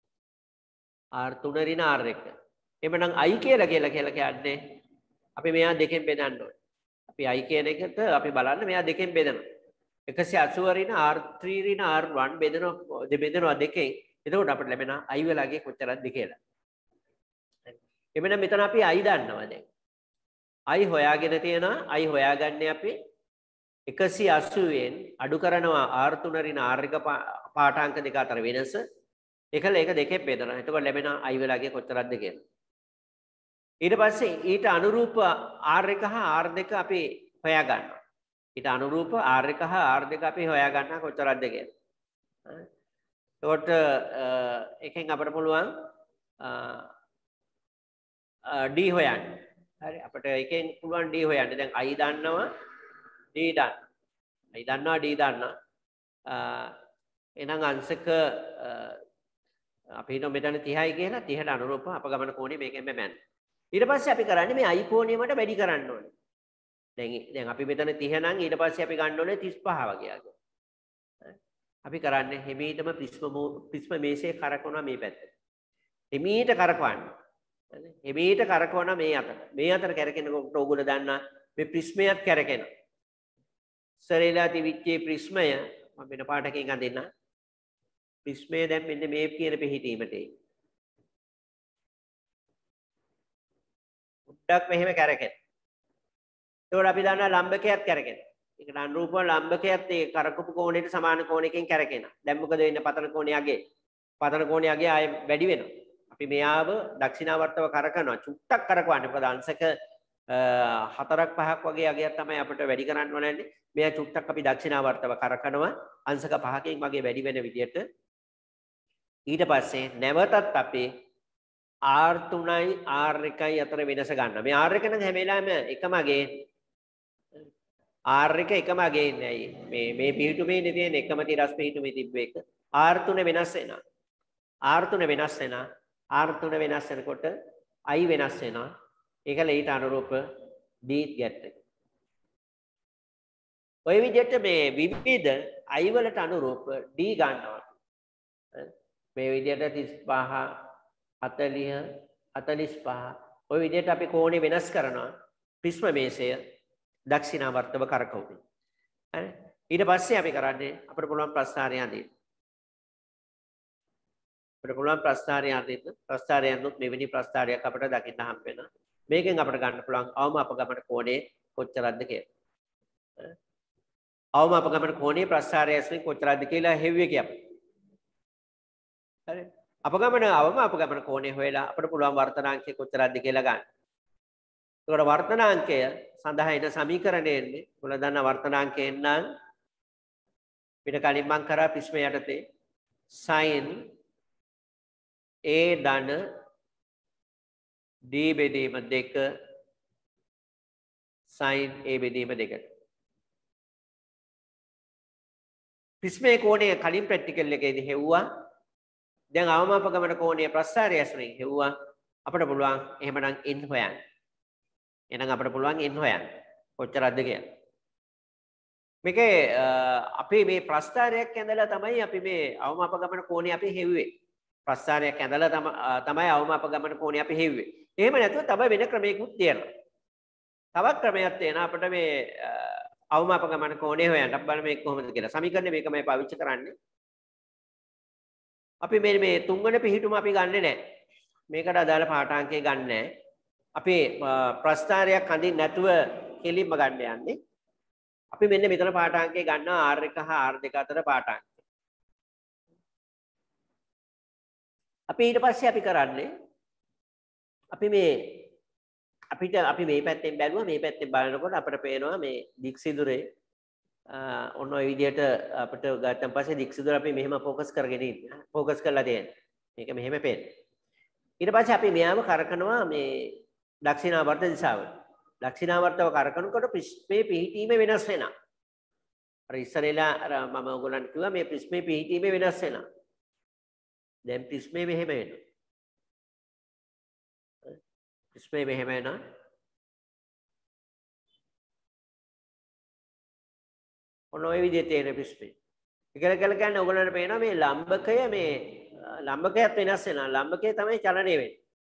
R3 ඍණ R1. එhmenan I කියලා කියන්නේ අපි මෙයා දෙකෙන් බෙදන්න ඕනේ. අපි I කියන එකට අපි බලන්න මෙයා දෙකෙන් බෙදනවා. 180 ඍණ R3 ඍණ R1 බෙදනවා දෙකෙන්. එතකොට අපිට ලැබෙනවා I වලගේ කොච්චරක්ද කියලා. එhmenan මෙතන අපි I දන්නවා දැන්. I හොයාගෙන තියෙනවා. I හොයාගන්නේ අපි 180ෙන් අඩු කරනවා R3 ඍණ R1 පාඨාංක දෙක අතර වෙනස. ඒකල ඒක දෙකෙන් බෙදනවා. එතකොට ලැබෙනවා I වලගේ කොච්චරක්ද කියලා. ඊට පස්සේ ඊට අනුරූප R1 හා R2 අපි හොයා ගන්නවා. ඊට අනුරූප R1 හා R2 අපි හොයා ගන්නවා කොච්චරක්ද කියලා. එතකොට එකෙන් අපිට පුළුවන් D හොයන්න. හරි අපිට එකෙන් පුළුවන් D හොයන්න. දැන් I දන්නවා D දන්න. I දන්නවා D දන්නවා. එහෙනම් අංශක අපි හිතමු මෙතන 30යි කියලා 30ට අනුරූපව අපගමන කෝණය මේකෙන් මැන්න. ඊට පස්සේ අපි කරන්නේ මේ I කෝණය මට වැඩි කරන්න ඕනේ. දැන් අපි මෙතන 30 නම් ඊට පස්සේ අපි ගන්න ඕනේ 35 වගේ ආගම. අපි කරන්නේ හිමීටම ප්‍රිස්ම මේසේ කරකවනවා මේ පැත්තට. හිමීට කරකවන්න. හිමීට කරකවනවා මේ අතට. මේ අතට කැරකෙනකොට ඕගොල්ලෝ දන්නා මේ ප්‍රිස්මයත් කැරකෙනවා. ඉස්සරේලා තිබිච්ච ප්‍රිස්මය මම වෙන පාටකින් අඳින්න. ප්‍රිස්මය දැන් මෙන්න මේ කියන පිහිටීමට එයි. උඩක් මෙහෙම කැරකෙන. ඒකට අපි දන්නවා ලම්බකයක් කැරකෙන. ඒකට අනුරූපව ලම්බකයත් ඒ කරකපු කෝණයට සමාන කෝණයකින් කැරකෙනවා. දැන් මොකද වෙන්නේ පතන කෝණයගේ? පතන කෝණයගේ ආයෙ වැඩි වෙනවා. අපි මෙයාව දක්ෂිනාවර්තව කරකනවා. චුට්ටක් කරකවන්නේ. මොකද අංශක 4ක් 5ක් වගේ අගයක් තමයි අපිට වැඩි කරන්න ඕනේ. මෙයා චුට්ටක් අපි දක්ෂිනාවර්තව කරකනවා. අංශක 5කින් වගේ වැඩි වෙන විදියට. ඊට පස්සේ නැවතත් අපි R3යි R1යි අතර වෙනස ගන්න. මේ R1 නම් හැම වෙලාවෙම එකම අගේ R1 එකම අගේ ඉන්නේ. මේ පිහිටුමේ තියෙන එකම තිරස් පිහිටුමේ තිබ්බ එක. R3 වෙනස් වෙනවා. R3 වෙනස් වෙනවා. R3 වෙනස් වෙනකොට I වෙනස් වෙනවා. ඒකල ඊට අනුරූප D ගැට් එක. ඔය විදිහට මේ විවිධ I වලට අනුරූප D ගන්නවා. මේ විදිහට 35 40 45 ඔය විදිහට අපි කෝණේ වෙනස් කරනවා ප්‍රිස්ම මේසය දක්ෂිනාවර්තව කරකවමින්. හරි. ඊට පස්සේ අපි කරන්නේ අපිට පුළුවන් ප්‍රස්ථාරය අඳින්න. අපිට පුළුවන් ප්‍රස්ථාරය අඳින්න. ප්‍රස්ථාරය අඳුත් මෙවැනි ප්‍රස්ථාරයක් අපිට දකින්න හම්බ වෙනවා. මේකෙන් අපිට ගන්න පුළුවන් අවම අපගමන කෝණය කොච්චරද කියලා. අවම අපගමන කෝණය ප්‍රස්ථාරය ඇසුරින් කොච්චරද කියලා හෙව්වේ කියපන්. හරි. අවම අපගමන කෝණය හොයලා අපිට පුළුවන් වර්තනාංකය කොච්චරද කියලා ගන්න. ඒකට වර්තනාංකය සඳහා එන සමීකරණයෙන්නේ ඔයාලා දන්න වර්තනාංකයෙන් නම් පිට කලින් මම කරා ප්‍රශ්න යටතේ sin a ධන d බෙදීම 2 sin a බෙදීම 2. ප්‍රශ්නේ කෝණය කලින් ප්‍රැක්ටිකල් එකේදී හෙව්වා. දැන් අවමාපගමන කෝණය ප්‍රස්ථාරය ඇසුරින් හෙව්වා. අපිට පුළුවන් එහෙමනම් n හොයන්න. එහෙනම් අපිට පුළුවන් n හොයන්න. කොච්චරද කියලා. මේකේ අපි මේ ප්‍රස්ථාරයක් ඇඳලා තමයි අපි මේ අවමාපගමන කෝණය අපි හෙව්වේ. ප්‍රස්ථාරයක් ඇඳලා තමයි අවමාපගමන කෝණය අපි හෙව්වේ. එහෙම නැතුව තව වෙන ක්‍රමයකුත් තියෙනවා. තවත් ක්‍රමයක් තියෙනවා අපිට මේ අවමාපගමන කෝණය හොයන්න. අපි බලමු මේක කොහොමද කියලා. සමීකරණය මේකමයි පාවිච්චි කරන්නේ. අපි මේ තුන්වෙනි පිහිටුම අපි ගන්නෙ නැහැ. මේකට අදාළ පාඨාංකය ගන්න නැහැ. අපි ප්‍රස්ථාරයක් අඳින්න නැතුව කෙලින්ම ගන්න යන්නේ. අපි මෙන්න මෙතන පාඨාංකය ගන්නවා R1 හා R2 අතර පාඨාංකය. අපි ඊට පස්සේ අපි කරන්නේ අපි මේ පැත්තෙන් බැලුවා මේ පැත්තෙන් බලනකොට අපිට පේනවා මේ දික්සිදුරේ ඔන්න ඔය විදිහට අපිට ගත්තන් පස්සේ දික්සිදුර අපි මෙහෙම ફોකස් කරගෙන ඉන්නේ. ફોකස් කරලා තියෙන්නේ. මේක මෙහෙම පේන්නේ. ඊට පස්සේ අපි මෙයාව කරකනවා මේ දක්ෂිනාවර්ත දිශාවට. දක්ෂිනාවර්තව කරකනකොට ප්‍රිස්මේ පිහිටීමේ වෙනස් වෙනවා. අර ඉස්සරේලා අර මම ඔයගොල්ලන්ට කිව්වා මේ ප්‍රිස්මේ පිහිටීමේ වෙනස් වෙනවා. දැන් ප්‍රිස්මේ මෙහෙම වෙනවා. ප්‍රිස්මේ මෙහෙම වෙනවා. ඔන්න ඔය විදිහට තියෙන ප්‍රිස්මේ. ඒකල කියන්නේ ඔයගොල්ලන්ට පේනවා මේ ලම්බකයත් වෙනස් වෙනවා. ලම්බකය තමයි චලනය වෙන්නේ.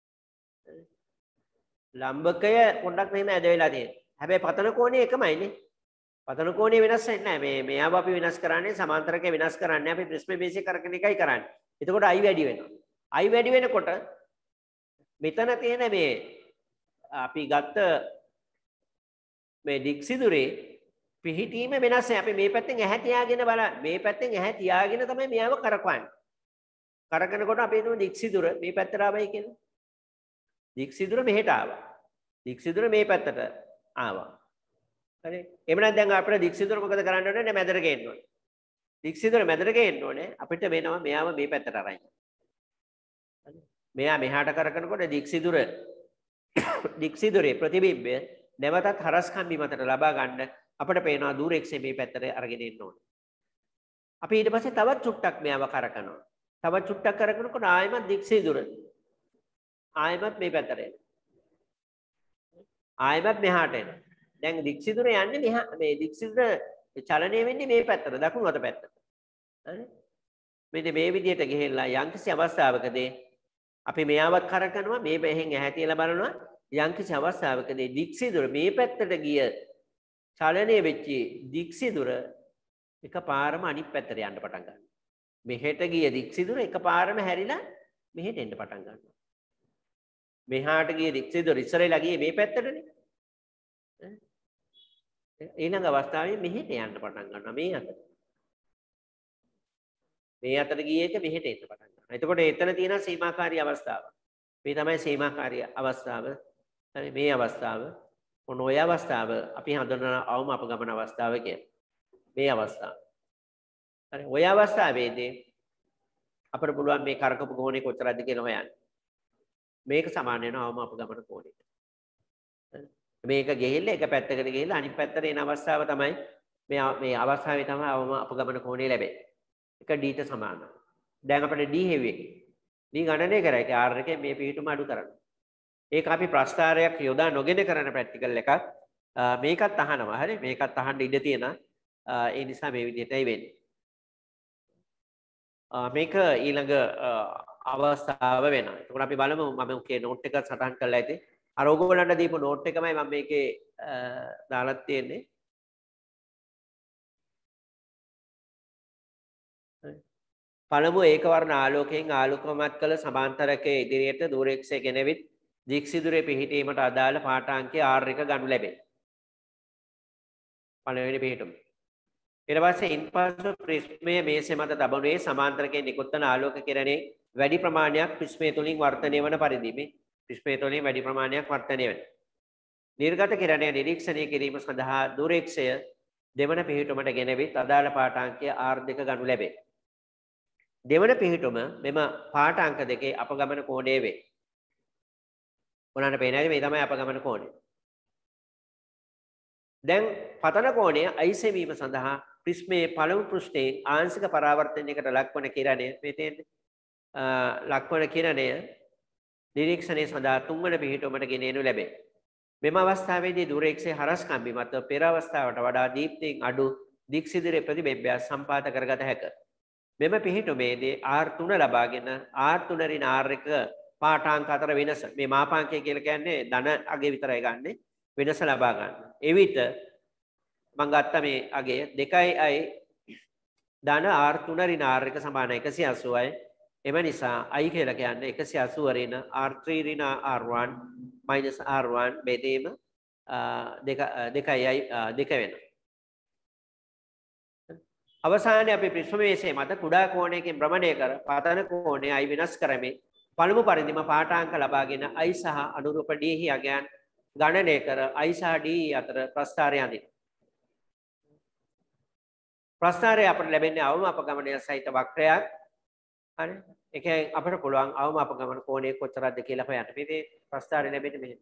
ලම්බකය පොඩ්ඩක් මෙහෙම ඇද වෙලා තියෙනවා. හැබැයි පතන කෝණය එකමයිනේ. පතන කෝණය වෙනස් වෙන්නේ නැහැ. මෙයාව අපි වෙනස් කරන්නේ සමාන්තරකේ වෙනස් කරන්නේ අපි ප්‍රිස්මේ බේසික් කරගෙන එකයි කරන්නේ. එතකොට I වැඩි වෙනවා. I වැඩි වෙනකොට මෙතන තියෙන මේ අපි ගත්ත මේ දික්සිදුරේ පිහිටීම වෙනස් නැහැ. අපි මේ පැත්තෙන් ඇහැ තියාගෙන මේ පැත්තෙන් ඇහැ තියාගෙන තමයි මෙයාව කරකවන්නේ. කරකනකොට අපි හිතමු දික්සිදුර මේ පැත්තට ආවයි කියලා. දික්සිදුර මෙහෙට ආවා. දික්සිදුර මේ පැත්තට ආවා. හරි. එහෙනම් දැන් අපිට දික්සිදුර මොකද කරන්න ඕනේ? මැදට ගේන්න ඕනේ. දික්සිදුර මැදට ගේන්න ඕනේ. අපිට වෙනවා මෙයාව මේ පැත්තට අරන්. හරි. මෙයා මෙහාට කරකනකොට දික්සිදුරේ ප්‍රතිබිම්බය නැවතත් හරස් කම්බි මතට ලබා ගන්න අපිට පේනවා දුරෙක්සේ මේ පැත්තට අරගෙන එන්න ඕනේ. අපි ඊට පස්සේ තවත් චුට්ටක් මෙයාව කරකනවා. තවත් චුට්ටක් කරකනකොට ආයෙමත් දික්සිදුර ආයෙමත් මේ පැත්තට එනවා. ආයෙමත් මෙහාට එනවා. දැන් දික්සිදුර යන්නේ මේ දික්සිදුර චලනය වෙන්නේ මේ පැත්තට දකුණු අත පැත්තට. හරි. මෙන්න මේ විදිහට ගිහිල්ලා යම්කිසි අවස්ථාවකදී අපි මෙයාවත් කරකනවා මේ බෙහෙන් ඇහැ තියලා බලනවා යම්කිසි අවස්ථාවකදී දික්සිදුර මේ පැත්තට ගිය චලනය වෙච්ච දික්සිදුර එකපාරම අනිත් පැත්තට යන්න පටන් ගන්නවා. මෙහෙට ගිය දික්සිදුර එකපාරම හැරිලා මෙහෙට එන්න පටන් ගන්නවා. මෙහාට ගිය දික්සිදුර ඉස්සරහලා ගියේ මේ පැත්තටනේ. ඊළඟ අවස්ථාවේ මෙහෙට යන්න පටන් ගන්නවා මේ අතට. මේ අතට ගිය එක මෙහෙට එන්න පටන් ගන්නවා. එතකොට එතන තියෙන සීමාකාරී අවස්ථාව. මේ තමයි සීමාකාරී අවස්ථාව. හරි මේ අවස්ථාව. ඔන්න ඔය අවස්ථාව අපි හඳුනන අවම අපගමන අවස්ථාව කියන්නේ. මේ අවස්ථාව. හරි ඔය අවස්ථාවේදී අපිට පුළුවන් මේ කරකපු කෝණේ කොච්චරද කියලා හොයන්න. මේක සමාන වෙනවා අවම අපගමන කෝණයට. මේක ගෙහිල්ල එක පැත්තකට ගෙහිල්ලා අනිත් පැත්තට එන අවස්ථාව තමයි මේ අවස්ථාවේ තමයි අවම අපගමන කෝණය ලැබෙන්නේ. එක d ට සමානයි. දැන් අපිට d හෙව්වේ. d දී ගණනය කරා. ඒක R එකේ මේ පිහිටුම අඩු කරන්න. ඒක අපි ප්‍රස්ථාරයක් යොදා නොගෙන කරන ප්‍රැක්ටිකල් එකක්. මේකත් අහනවා. හරි. මේකත් අහන්න ඉඩ තියෙනවා. ඒ නිසා මේ විදිහටයි වෙන්නේ. මේක ඊළඟ අවස්ථාව වෙනවා. එතකොට අපි බලමු මම ඔකේ නෝට් එක සටහන් කරලා ඇති. අර ඕගොල්ලන්ට දීපු නෝට් එකමයි මම මේකේ දාලා තියෙන්නේ. පළමුව ඒක වර්ණ ආලෝකයෙන් ආලෝකමත් කළ සමාන්තරකයේ ඉදිරියට දුරෙක්සේ ගෙනවිත් දික්සිදුරේ පිහිටීමට අදාළ පාඨාංකය R එක ගනු ලැබේ. පළවෙනි පිහිටුම. ඊට පස්සේ ඉන්පසු ප්‍රිස්මයේ මේසෙ මත තබනුයේ සමාන්තරකයෙන් නිකුත් වන ආලෝක කිරණේ වැඩි ප්‍රමාණයක් ප්‍රිස්මය තුලින් වර්ධනය වන පරිදි මේ ප්‍රිස්මය තුලින් වැඩි ප්‍රමාණයක් වර්ධනය වෙන. නිර්ගත කිරණය නිරීක්ෂණය කිරීම සඳහා දුරෙක්සය දෙවන පිහිටුමට ගෙනවිත් අදාළ පාඨාංකය R2 ගනු ලැබේ. දෙවන පිහිටුම මෙම පාඨාංක දෙකේ අපගමන කෝණය වේ. ඔයාලට පේනවාද මේ තමයි අපගමන කෝණය. දැන් පතන කෝණය අයිසෙ වීම සඳහා ප්‍රිස්මයේ පළමු පෘෂ්ඨයේ ආංශික පරාවර්තනයකට ලක්වන කිරණය මේ තේන්නේ ලක්වන කිරණය නිරීක්ෂණය සඳහා තුන්වන පිහිටුමට ගෙනෙනු ලැබේ. මෙම අවස්ථාවේදී දුරේක්ෂයේ හරස් කම්බි මත පෙර අවස්ථාවට වඩා දීප්තියෙන් අඩු දික්සිදුරේ ප්‍රතිබිම්බයක් සම්පාත කරගත හැකිය. මෙම පිහිටුමේදී R3 ලබාගෙන R3 රින් R1 පාඨාංක අතර වෙනස මේ මාපාංකය කියලා කියන්නේ ධන අගය විතරයි ගන්නෙ වෙනස ලබා ගන්න. එවිට මම ගත්ත මේ අගය 2i ධන R3 රින් R1 සමාන 180යි. එම නිසා i කියලා කියන්නේ 180 රින් R3 රින් R1 R1 බෙදීම 2i 2 වෙනවා. අවසානයේ අපි ප්‍රිස්ම මේසයේ මත කුඩා කෝණයකින් භ්‍රමණය කර පතන කෝණය i වෙනස් කරමින් පළමු පරිදිම පාඨාංක ලබාගෙන i සහ අනුරූප d හි අගයන් ගණනය කර i සහ d අතර ප්‍රස්ථාරය අඳින. ප්‍රස්ථාරය අපට ලැබෙන්නේ අවම අපගමනය සහිත වක්‍රයක්. හරි. ඒකෙන් අපිට පුළුවන් අවම අපගමන කෝණය කොච්චරද කියලා හොයන්න. මේ ප්‍රස්ථාරය ලැබෙන්නේ මෙහෙම.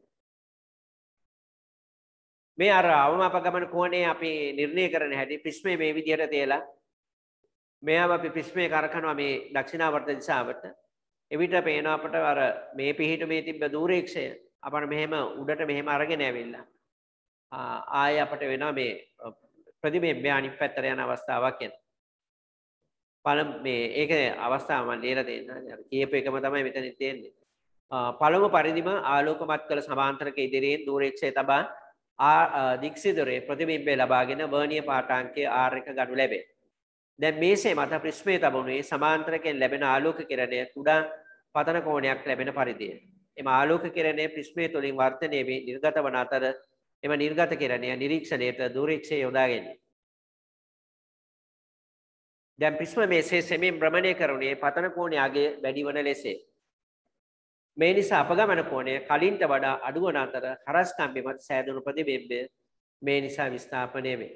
මේ අර අවම අපගමන කෝණය අපි නිර්ණය කරන හැටි ප්‍රිස්මයේ මේ විදිහට තියලා මෙයාව අපි ප්‍රිස්මයේ කරකනවා මේ දක්ෂිනාවර්ත දිශාවට. එවිට පේනවා අපට අර මේ පිහිටුමේ තිබ්බ දූරේක්ෂය අපර මෙහෙම උඩට මෙහෙම අරගෙන ඇවිල්ලා ආය අපට වෙනවා මේ ප්‍රතිබිම්බය අනිත් පැත්තට යන අවස්ථාවක් එන. පළමු මේ ඒකේ අවස්ථාව මම ලියලා දෙන්නම්. කියපු එකම තමයි මෙතන තියෙන්නේ. පළමු පරිදිම ආලෝකමත් කළ සමාන්තරක ඉදිරියෙන් දූරේක්ෂය තබා දික්සිදුරේ ප්‍රතිබිම්බය ලබාගෙන වර්ණීය පාඨාංකය R1 ගනු ලැබේ. දැන් මේසේ මත ප්‍රිස්මයේ තබනුයේ සමාන්තරකයෙන් ලැබෙන ආලෝක කිරණය කුඩා පතන කෝණයක් ලැබෙන පරිදිය. එම ආලෝක කිරණය ප්‍රිස්මයේ තුලින් වර්ධනය වී නිර්ගත වන අතර එම නිර්ගත කිරණය නිරීක්ෂණයට දූරේක්ෂය යොදා ගැනීම. දැන් ප්‍රිස්ම මේසේ සෙමින් භ්‍රමණය කරුණේ පතන කෝණයගේ වැඩි වන ලෙසයි. මේ නිසා අපගමන කෝණය කලින්ට වඩා අඩු වන අතර හරස් කම්බි මත සෑදුණු ප්‍රතිබිම්බය මේ නිසා විස්ථාපනය වේ.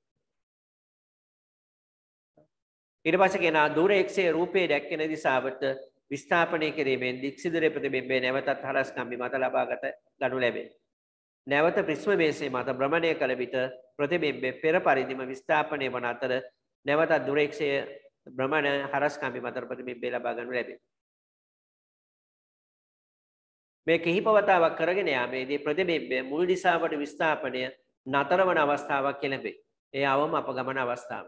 ඊට පස්සේ කියනවා දූරේක්ෂයේ රූපයේ දැක්කෙන දිශාවට විස්ථාපනය කිරීමෙන් දික්සිදුරේ ප්‍රතිබිම්බය නැවතත් හරස් කම්බි මත ලබාගත ගනු ලැබේ. නැවත ප්‍රිස්ම මේසේ මත භ්‍රමණය කළ විට ප්‍රතිබිම්බය පෙර පරිදිම විස්ථාපනය වන අතර නැවතත් දූරේක්ෂයේ භ්‍රමණ හරස් කම්බි මත ප්‍රතිබිම්බය ලබා ගනු ලැබේ. මේ කිහිප වතාවක් කරගෙන යාමේදී ප්‍රතිබිම්බය මුල් දිශාවට විස්ථාපනය නතර වන අවස්ථාවක් ලැබේ. ඒ අවම අපගමන අවස්ථාව.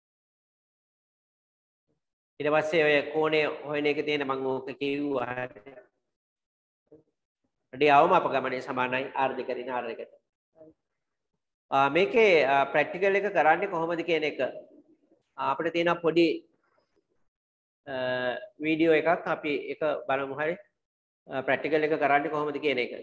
ඊට පස්සේ ඔය කෝණය හොයන එක තියෙන මම ඕක කිව්වා. ඩී අවම අපගමනයේ සමානයි R2 රින් R1ට. මේකේ ප්‍රැක්ටිකල් එක කරන්නේ කොහොමද කියන එක අපිට තියෙන පොඩි වීඩියෝ එකක් අපි එක බලමු හරි. ප්‍රැක්ටිකල් එක කරන්නේ කොහොමද කියන එක.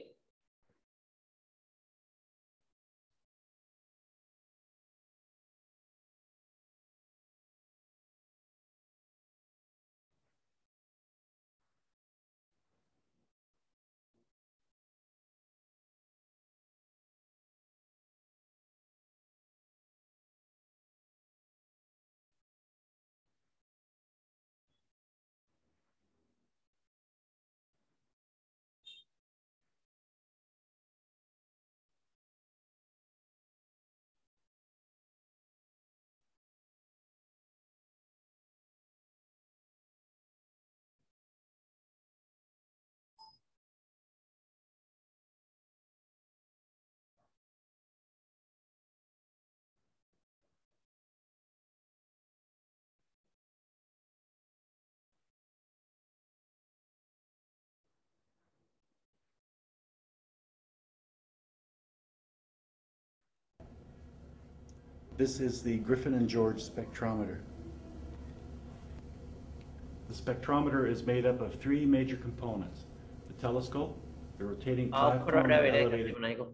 This is the Griffin and George spectrometer. The spectrometer is made up of three major components: the telescope, the rotating platform, and the elevated.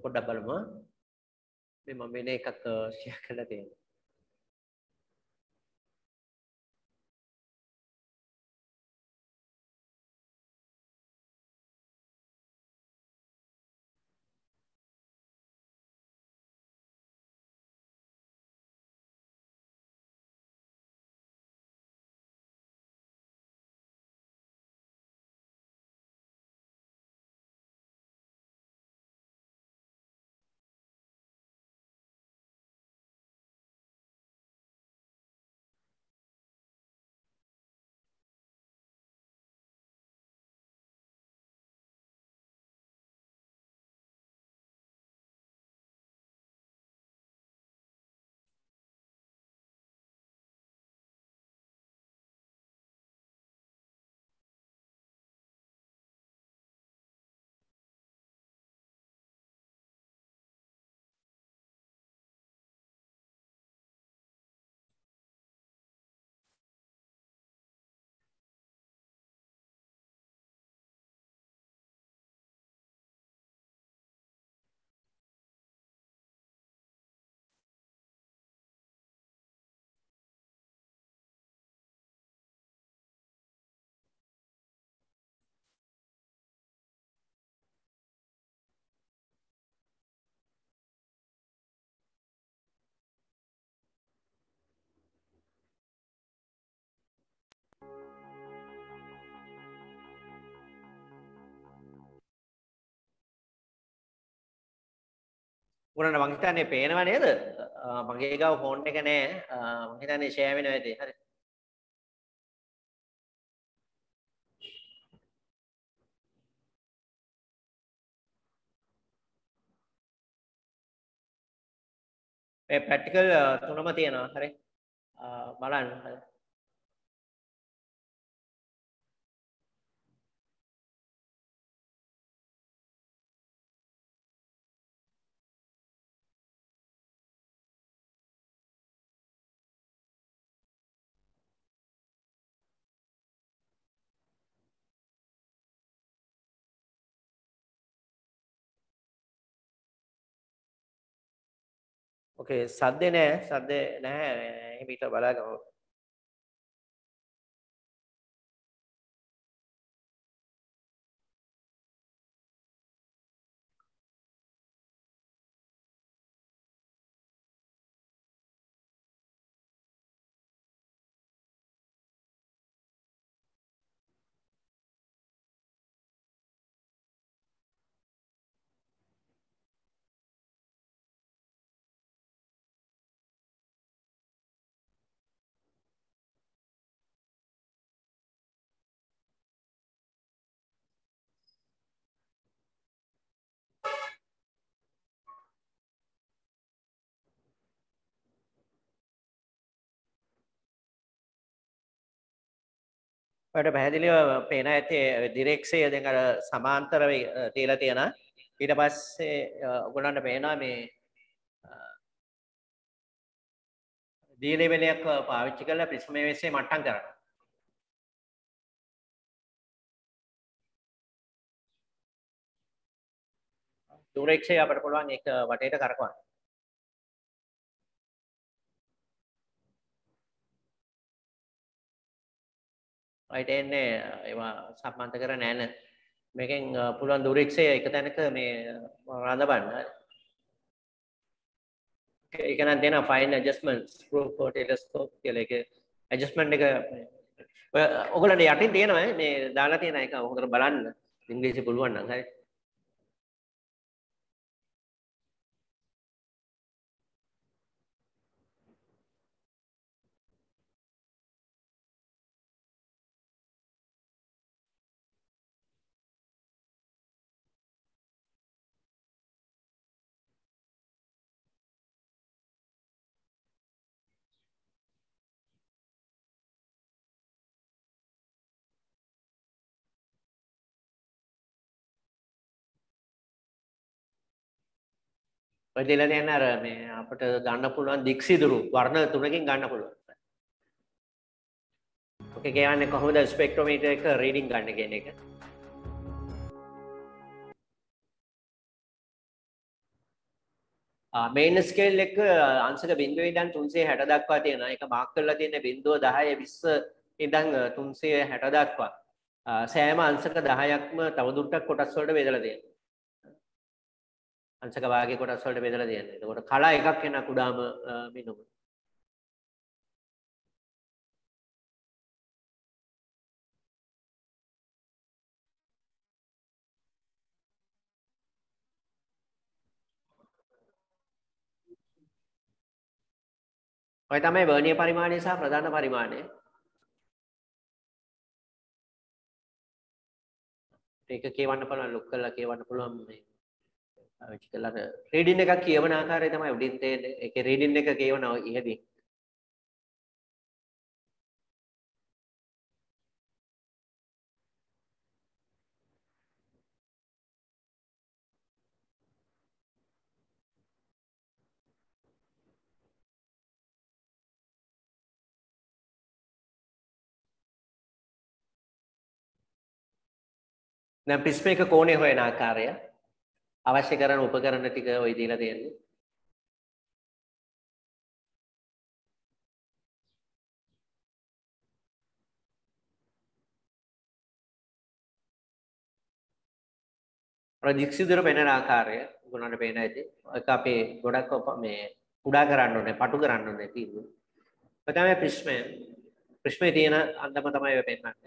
උනන මං හිතන්නේ පේනව නේද? මගේ ගාව ෆෝන් එක නෑ. මං හිතන්නේ ෂෙයා වෙනවා ඇති. හරි. මේ ප්‍රැක්ටිකල් තුනම තියෙනවා. හරි. බලන්න. හරි. ओके සද්දේ නැහැ හිමීට බලාගමු ඔයාලට පැහැදිලිව පේන ඇති ඩිරෙක්ට්සේ දැන් අර සමාන්තරව තියලා තියෙනවා ඊට පස්සේ ඔයගොල්ලන්ට පේනවා මේ දී ලෙවල් එකක් පාවිච්චි කරලා ප්‍රිස්ම වේසයේ මට්ටම් කරනවා ඩිරෙක්ට්සේ අපිට පුළුවන් ඒක වටේට කරකවන්න right එන්නේ ඒවා සම්බන්ධ කර නැහැ මේකෙන් පුළුවන් දුරෙක්සේ එක තැනක මේ රඳවන්න ඒක නම් දෙන fine adjustments group for telescope කියලා ඒක adjustment එක ඔයගොල්ලන්ට යටින් තියෙනවා මේ දාලා තියෙන එක හොඳට බලන්න ඉංග්‍රීසි පුළුවන් නම් හරි ඔය දෙලා තියෙන අර මේ අපිට ගන්න පුළුවන් දික්සිදුරු වර්ණ තුනකින් ගන්න පුළුවන්. ඔකේ කියන්නේ කොහොමද ස්පෙක්ට්‍රොමීටර් එක රීඩින් ගන්න කියන එක. මේන් ස්කේල් එක අංශක 0 ඉඳන් 360 දක්වා තියෙනවා. ඒක මාක් කරලා තියෙන්නේ 0 10 20 ඉඳන් 360 දක්වා. සෑම අංශක 10ක්ම තවදුරටත් කොටස් වලට බෙදලා තියෙනවා. අංශක භාගයේ කොටස් වලට බෙදලා තියෙනවා. එතකොට කලා එකක් වෙන කුඩාම මිනුම. ඔය තමයි වර්ණීය පරිමාණය සහ ප්‍රධාන පරිමාණය. ඒක කියවන්න පුළුවන් ලොක් කරලා කියවන්න පුළුවන් මේ ආවිච්කලර රීඩින් එකක් කියවන ආකාරය තමයි උඩින් තියෙන්නේ. ඒකේ රීඩින් එක කියවනවා ඉහළින්. දැන් ප්‍රිස්ම එක කෝණය හොයන ආකාරය අවශ්‍ය කරන උපකරණ ටික ඔය දීලා තියෙන්නේ. ප්‍රදික්ෂිතර පෙනෙන ආකාරය ගුණන පේන ඇති. ඒක අපේ ගොඩක් මේ කුඩා කරන්න ඕනේ, පටු කරන්න ඕනේ තියෙන්නේ. ඔය තමයි ප්‍රිස්මය. ප්‍රිස්මේ තියෙන අන්දම තමයි ඔය පෙන්නන්නේ.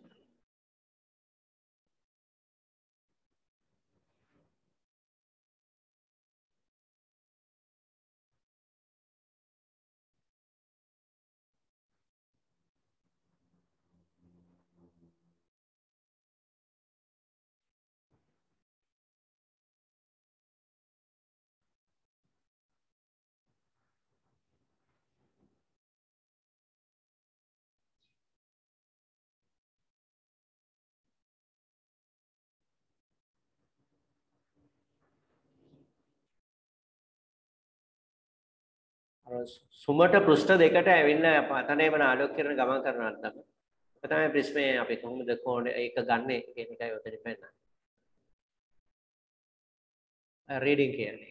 සුමට පෘෂ්ඨ දෙකට ඇවිල්ලා පතනේම ආලෝක කිරණ ගමන් කරනවා තමයි. ඒක තමයි ප්‍රිස්මේ අපි කොහොමද කෝණ ඒක ගන්නෙ කියන එකයි ඔතන පෙන්නන්නේ. රීඩින් කියන්නේ.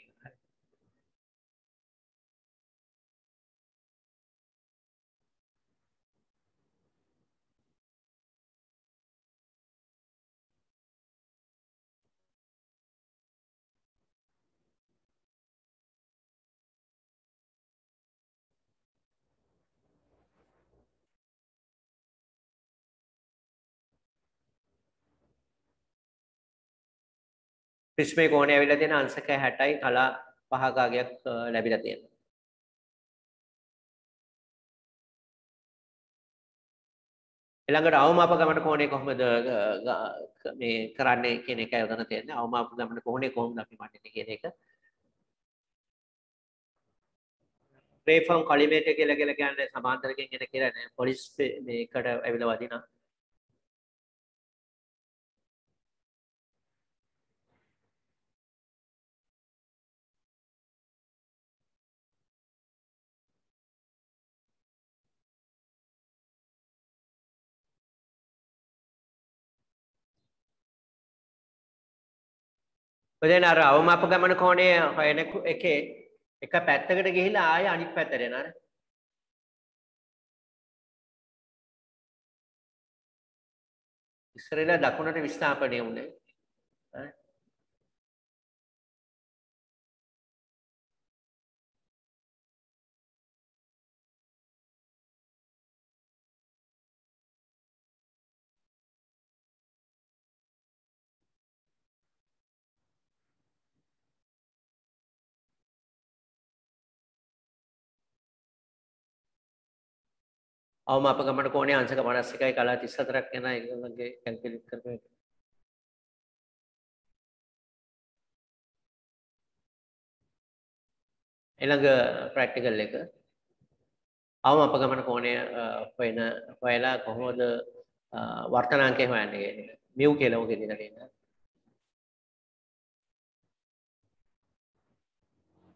ප්‍රිස්මේ කෝණය ඇවිල්ලා තියෙන අංශක 60යි කලා 5 කාගයක් ලැබිලා තියෙනවා. ඊළඟට අවමාප ගමන කෝණය කොහොමද මේ කරන්නේ කියන එකයි උතන තියෙන්නේ. අවමාප ගමන කෝණය කොහොමද අපි මන්නේ කියන එක. වේව්ෆෝම් කොලිමේටර් කියලා කියන්නේ සමාන්තරයෙන් එන කියලා නේ. පොලිස් මේකට ඇවිල්ලා වදිනවා. ඔතන අර අවමාප ගමන කෝණය හොයන එකේ එක පැත්තකට ගිහිලා ආයෙ අනිත් පැත්තට එනවා නේ. ඉස්සරලා දකුණට විස්ථාපනය වුණේ. අවමාප ගමන කෝණය අංශක 51යි කලා 34ක් යන ඒගොල්ලන්ගේ කැල්කියුලේට් කරපු එක. ඊළඟ ප්‍රැක්ටිකල් එක අවමාප ගමන කෝණය හොයලා කොහොමද වර්තනාංකය හොයන්නේ කියන එක. මියු කියලා ඔකේ දීලා තියෙනවා.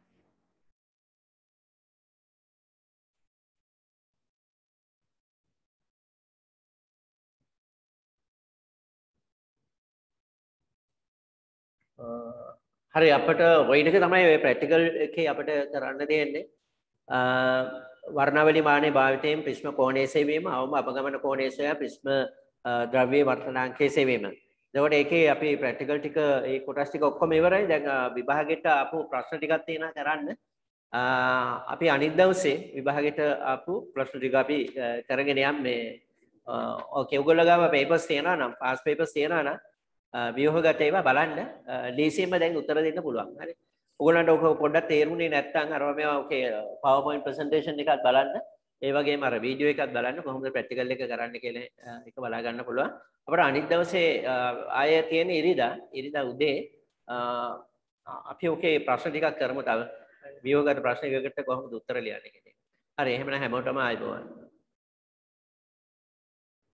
හරි අපිට වයින් එක තමයි ඔය ප්‍රැක්ටිකල් එකේ අපිට කරන්න තියෙන්නේ. වර්ණාවලි මානයේ භාවිතයෙන් ප්‍රිස්ම කෝණයේ සෙවීම, අවම අපගමන කෝණයේ සෙවීම, ප්‍රිස්ම ද්‍රව්‍ය වර්තනාංකයේ සෙවීම. එතකොට ඒකේ අපි ප්‍රැක්ටිකල් ටික ඒ කොටස් ටික ඔක්කොම ඉවරයි. දැන් විභාගෙට ආපු ප්‍රශ්න ටිකක් තියෙනවා කරන්න. අපි අනිත් දවසේ විභාගෙට ආපු ප්‍රශ්න ටික අපි කරගෙන යම් මේ ඕකේ ඔයගොල්ලෝ ගාව පේපර්ස් තියෙනවා නම් පාස් පේපර්ස් තියෙනවා නම් ව්‍යුහගත ඒවා බලන්න ලීසියෙම දැන් උත්තර දෙන්න පුළුවන්. හරි. ඔයගොල්ලන්ට ඔක පොඩ්ඩක් තේරුනේ නැත්නම් අරවා මේවා ඔකේ PowerPoint presentation එකක් බලන්න. ඒ වගේම අර වීඩියෝ එකක් බලන්න කොහොමද ප්‍රැක්ටිකල් එක කරන්න කියලා එක බලා ගන්න පුළුවන්. අපිට අනිත් දවසේ ආය තියෙන ඉරිදා උදේ අපි ඔකේ ප්‍රශ්න ටිකක් කරමු තව. ව්‍යුහගත ප්‍රශ්න එකකට කොහොමද උත්තර ලියන්නේ කියන එක. හරි එහෙනම් හැමෝටම ආයුබෝවන්.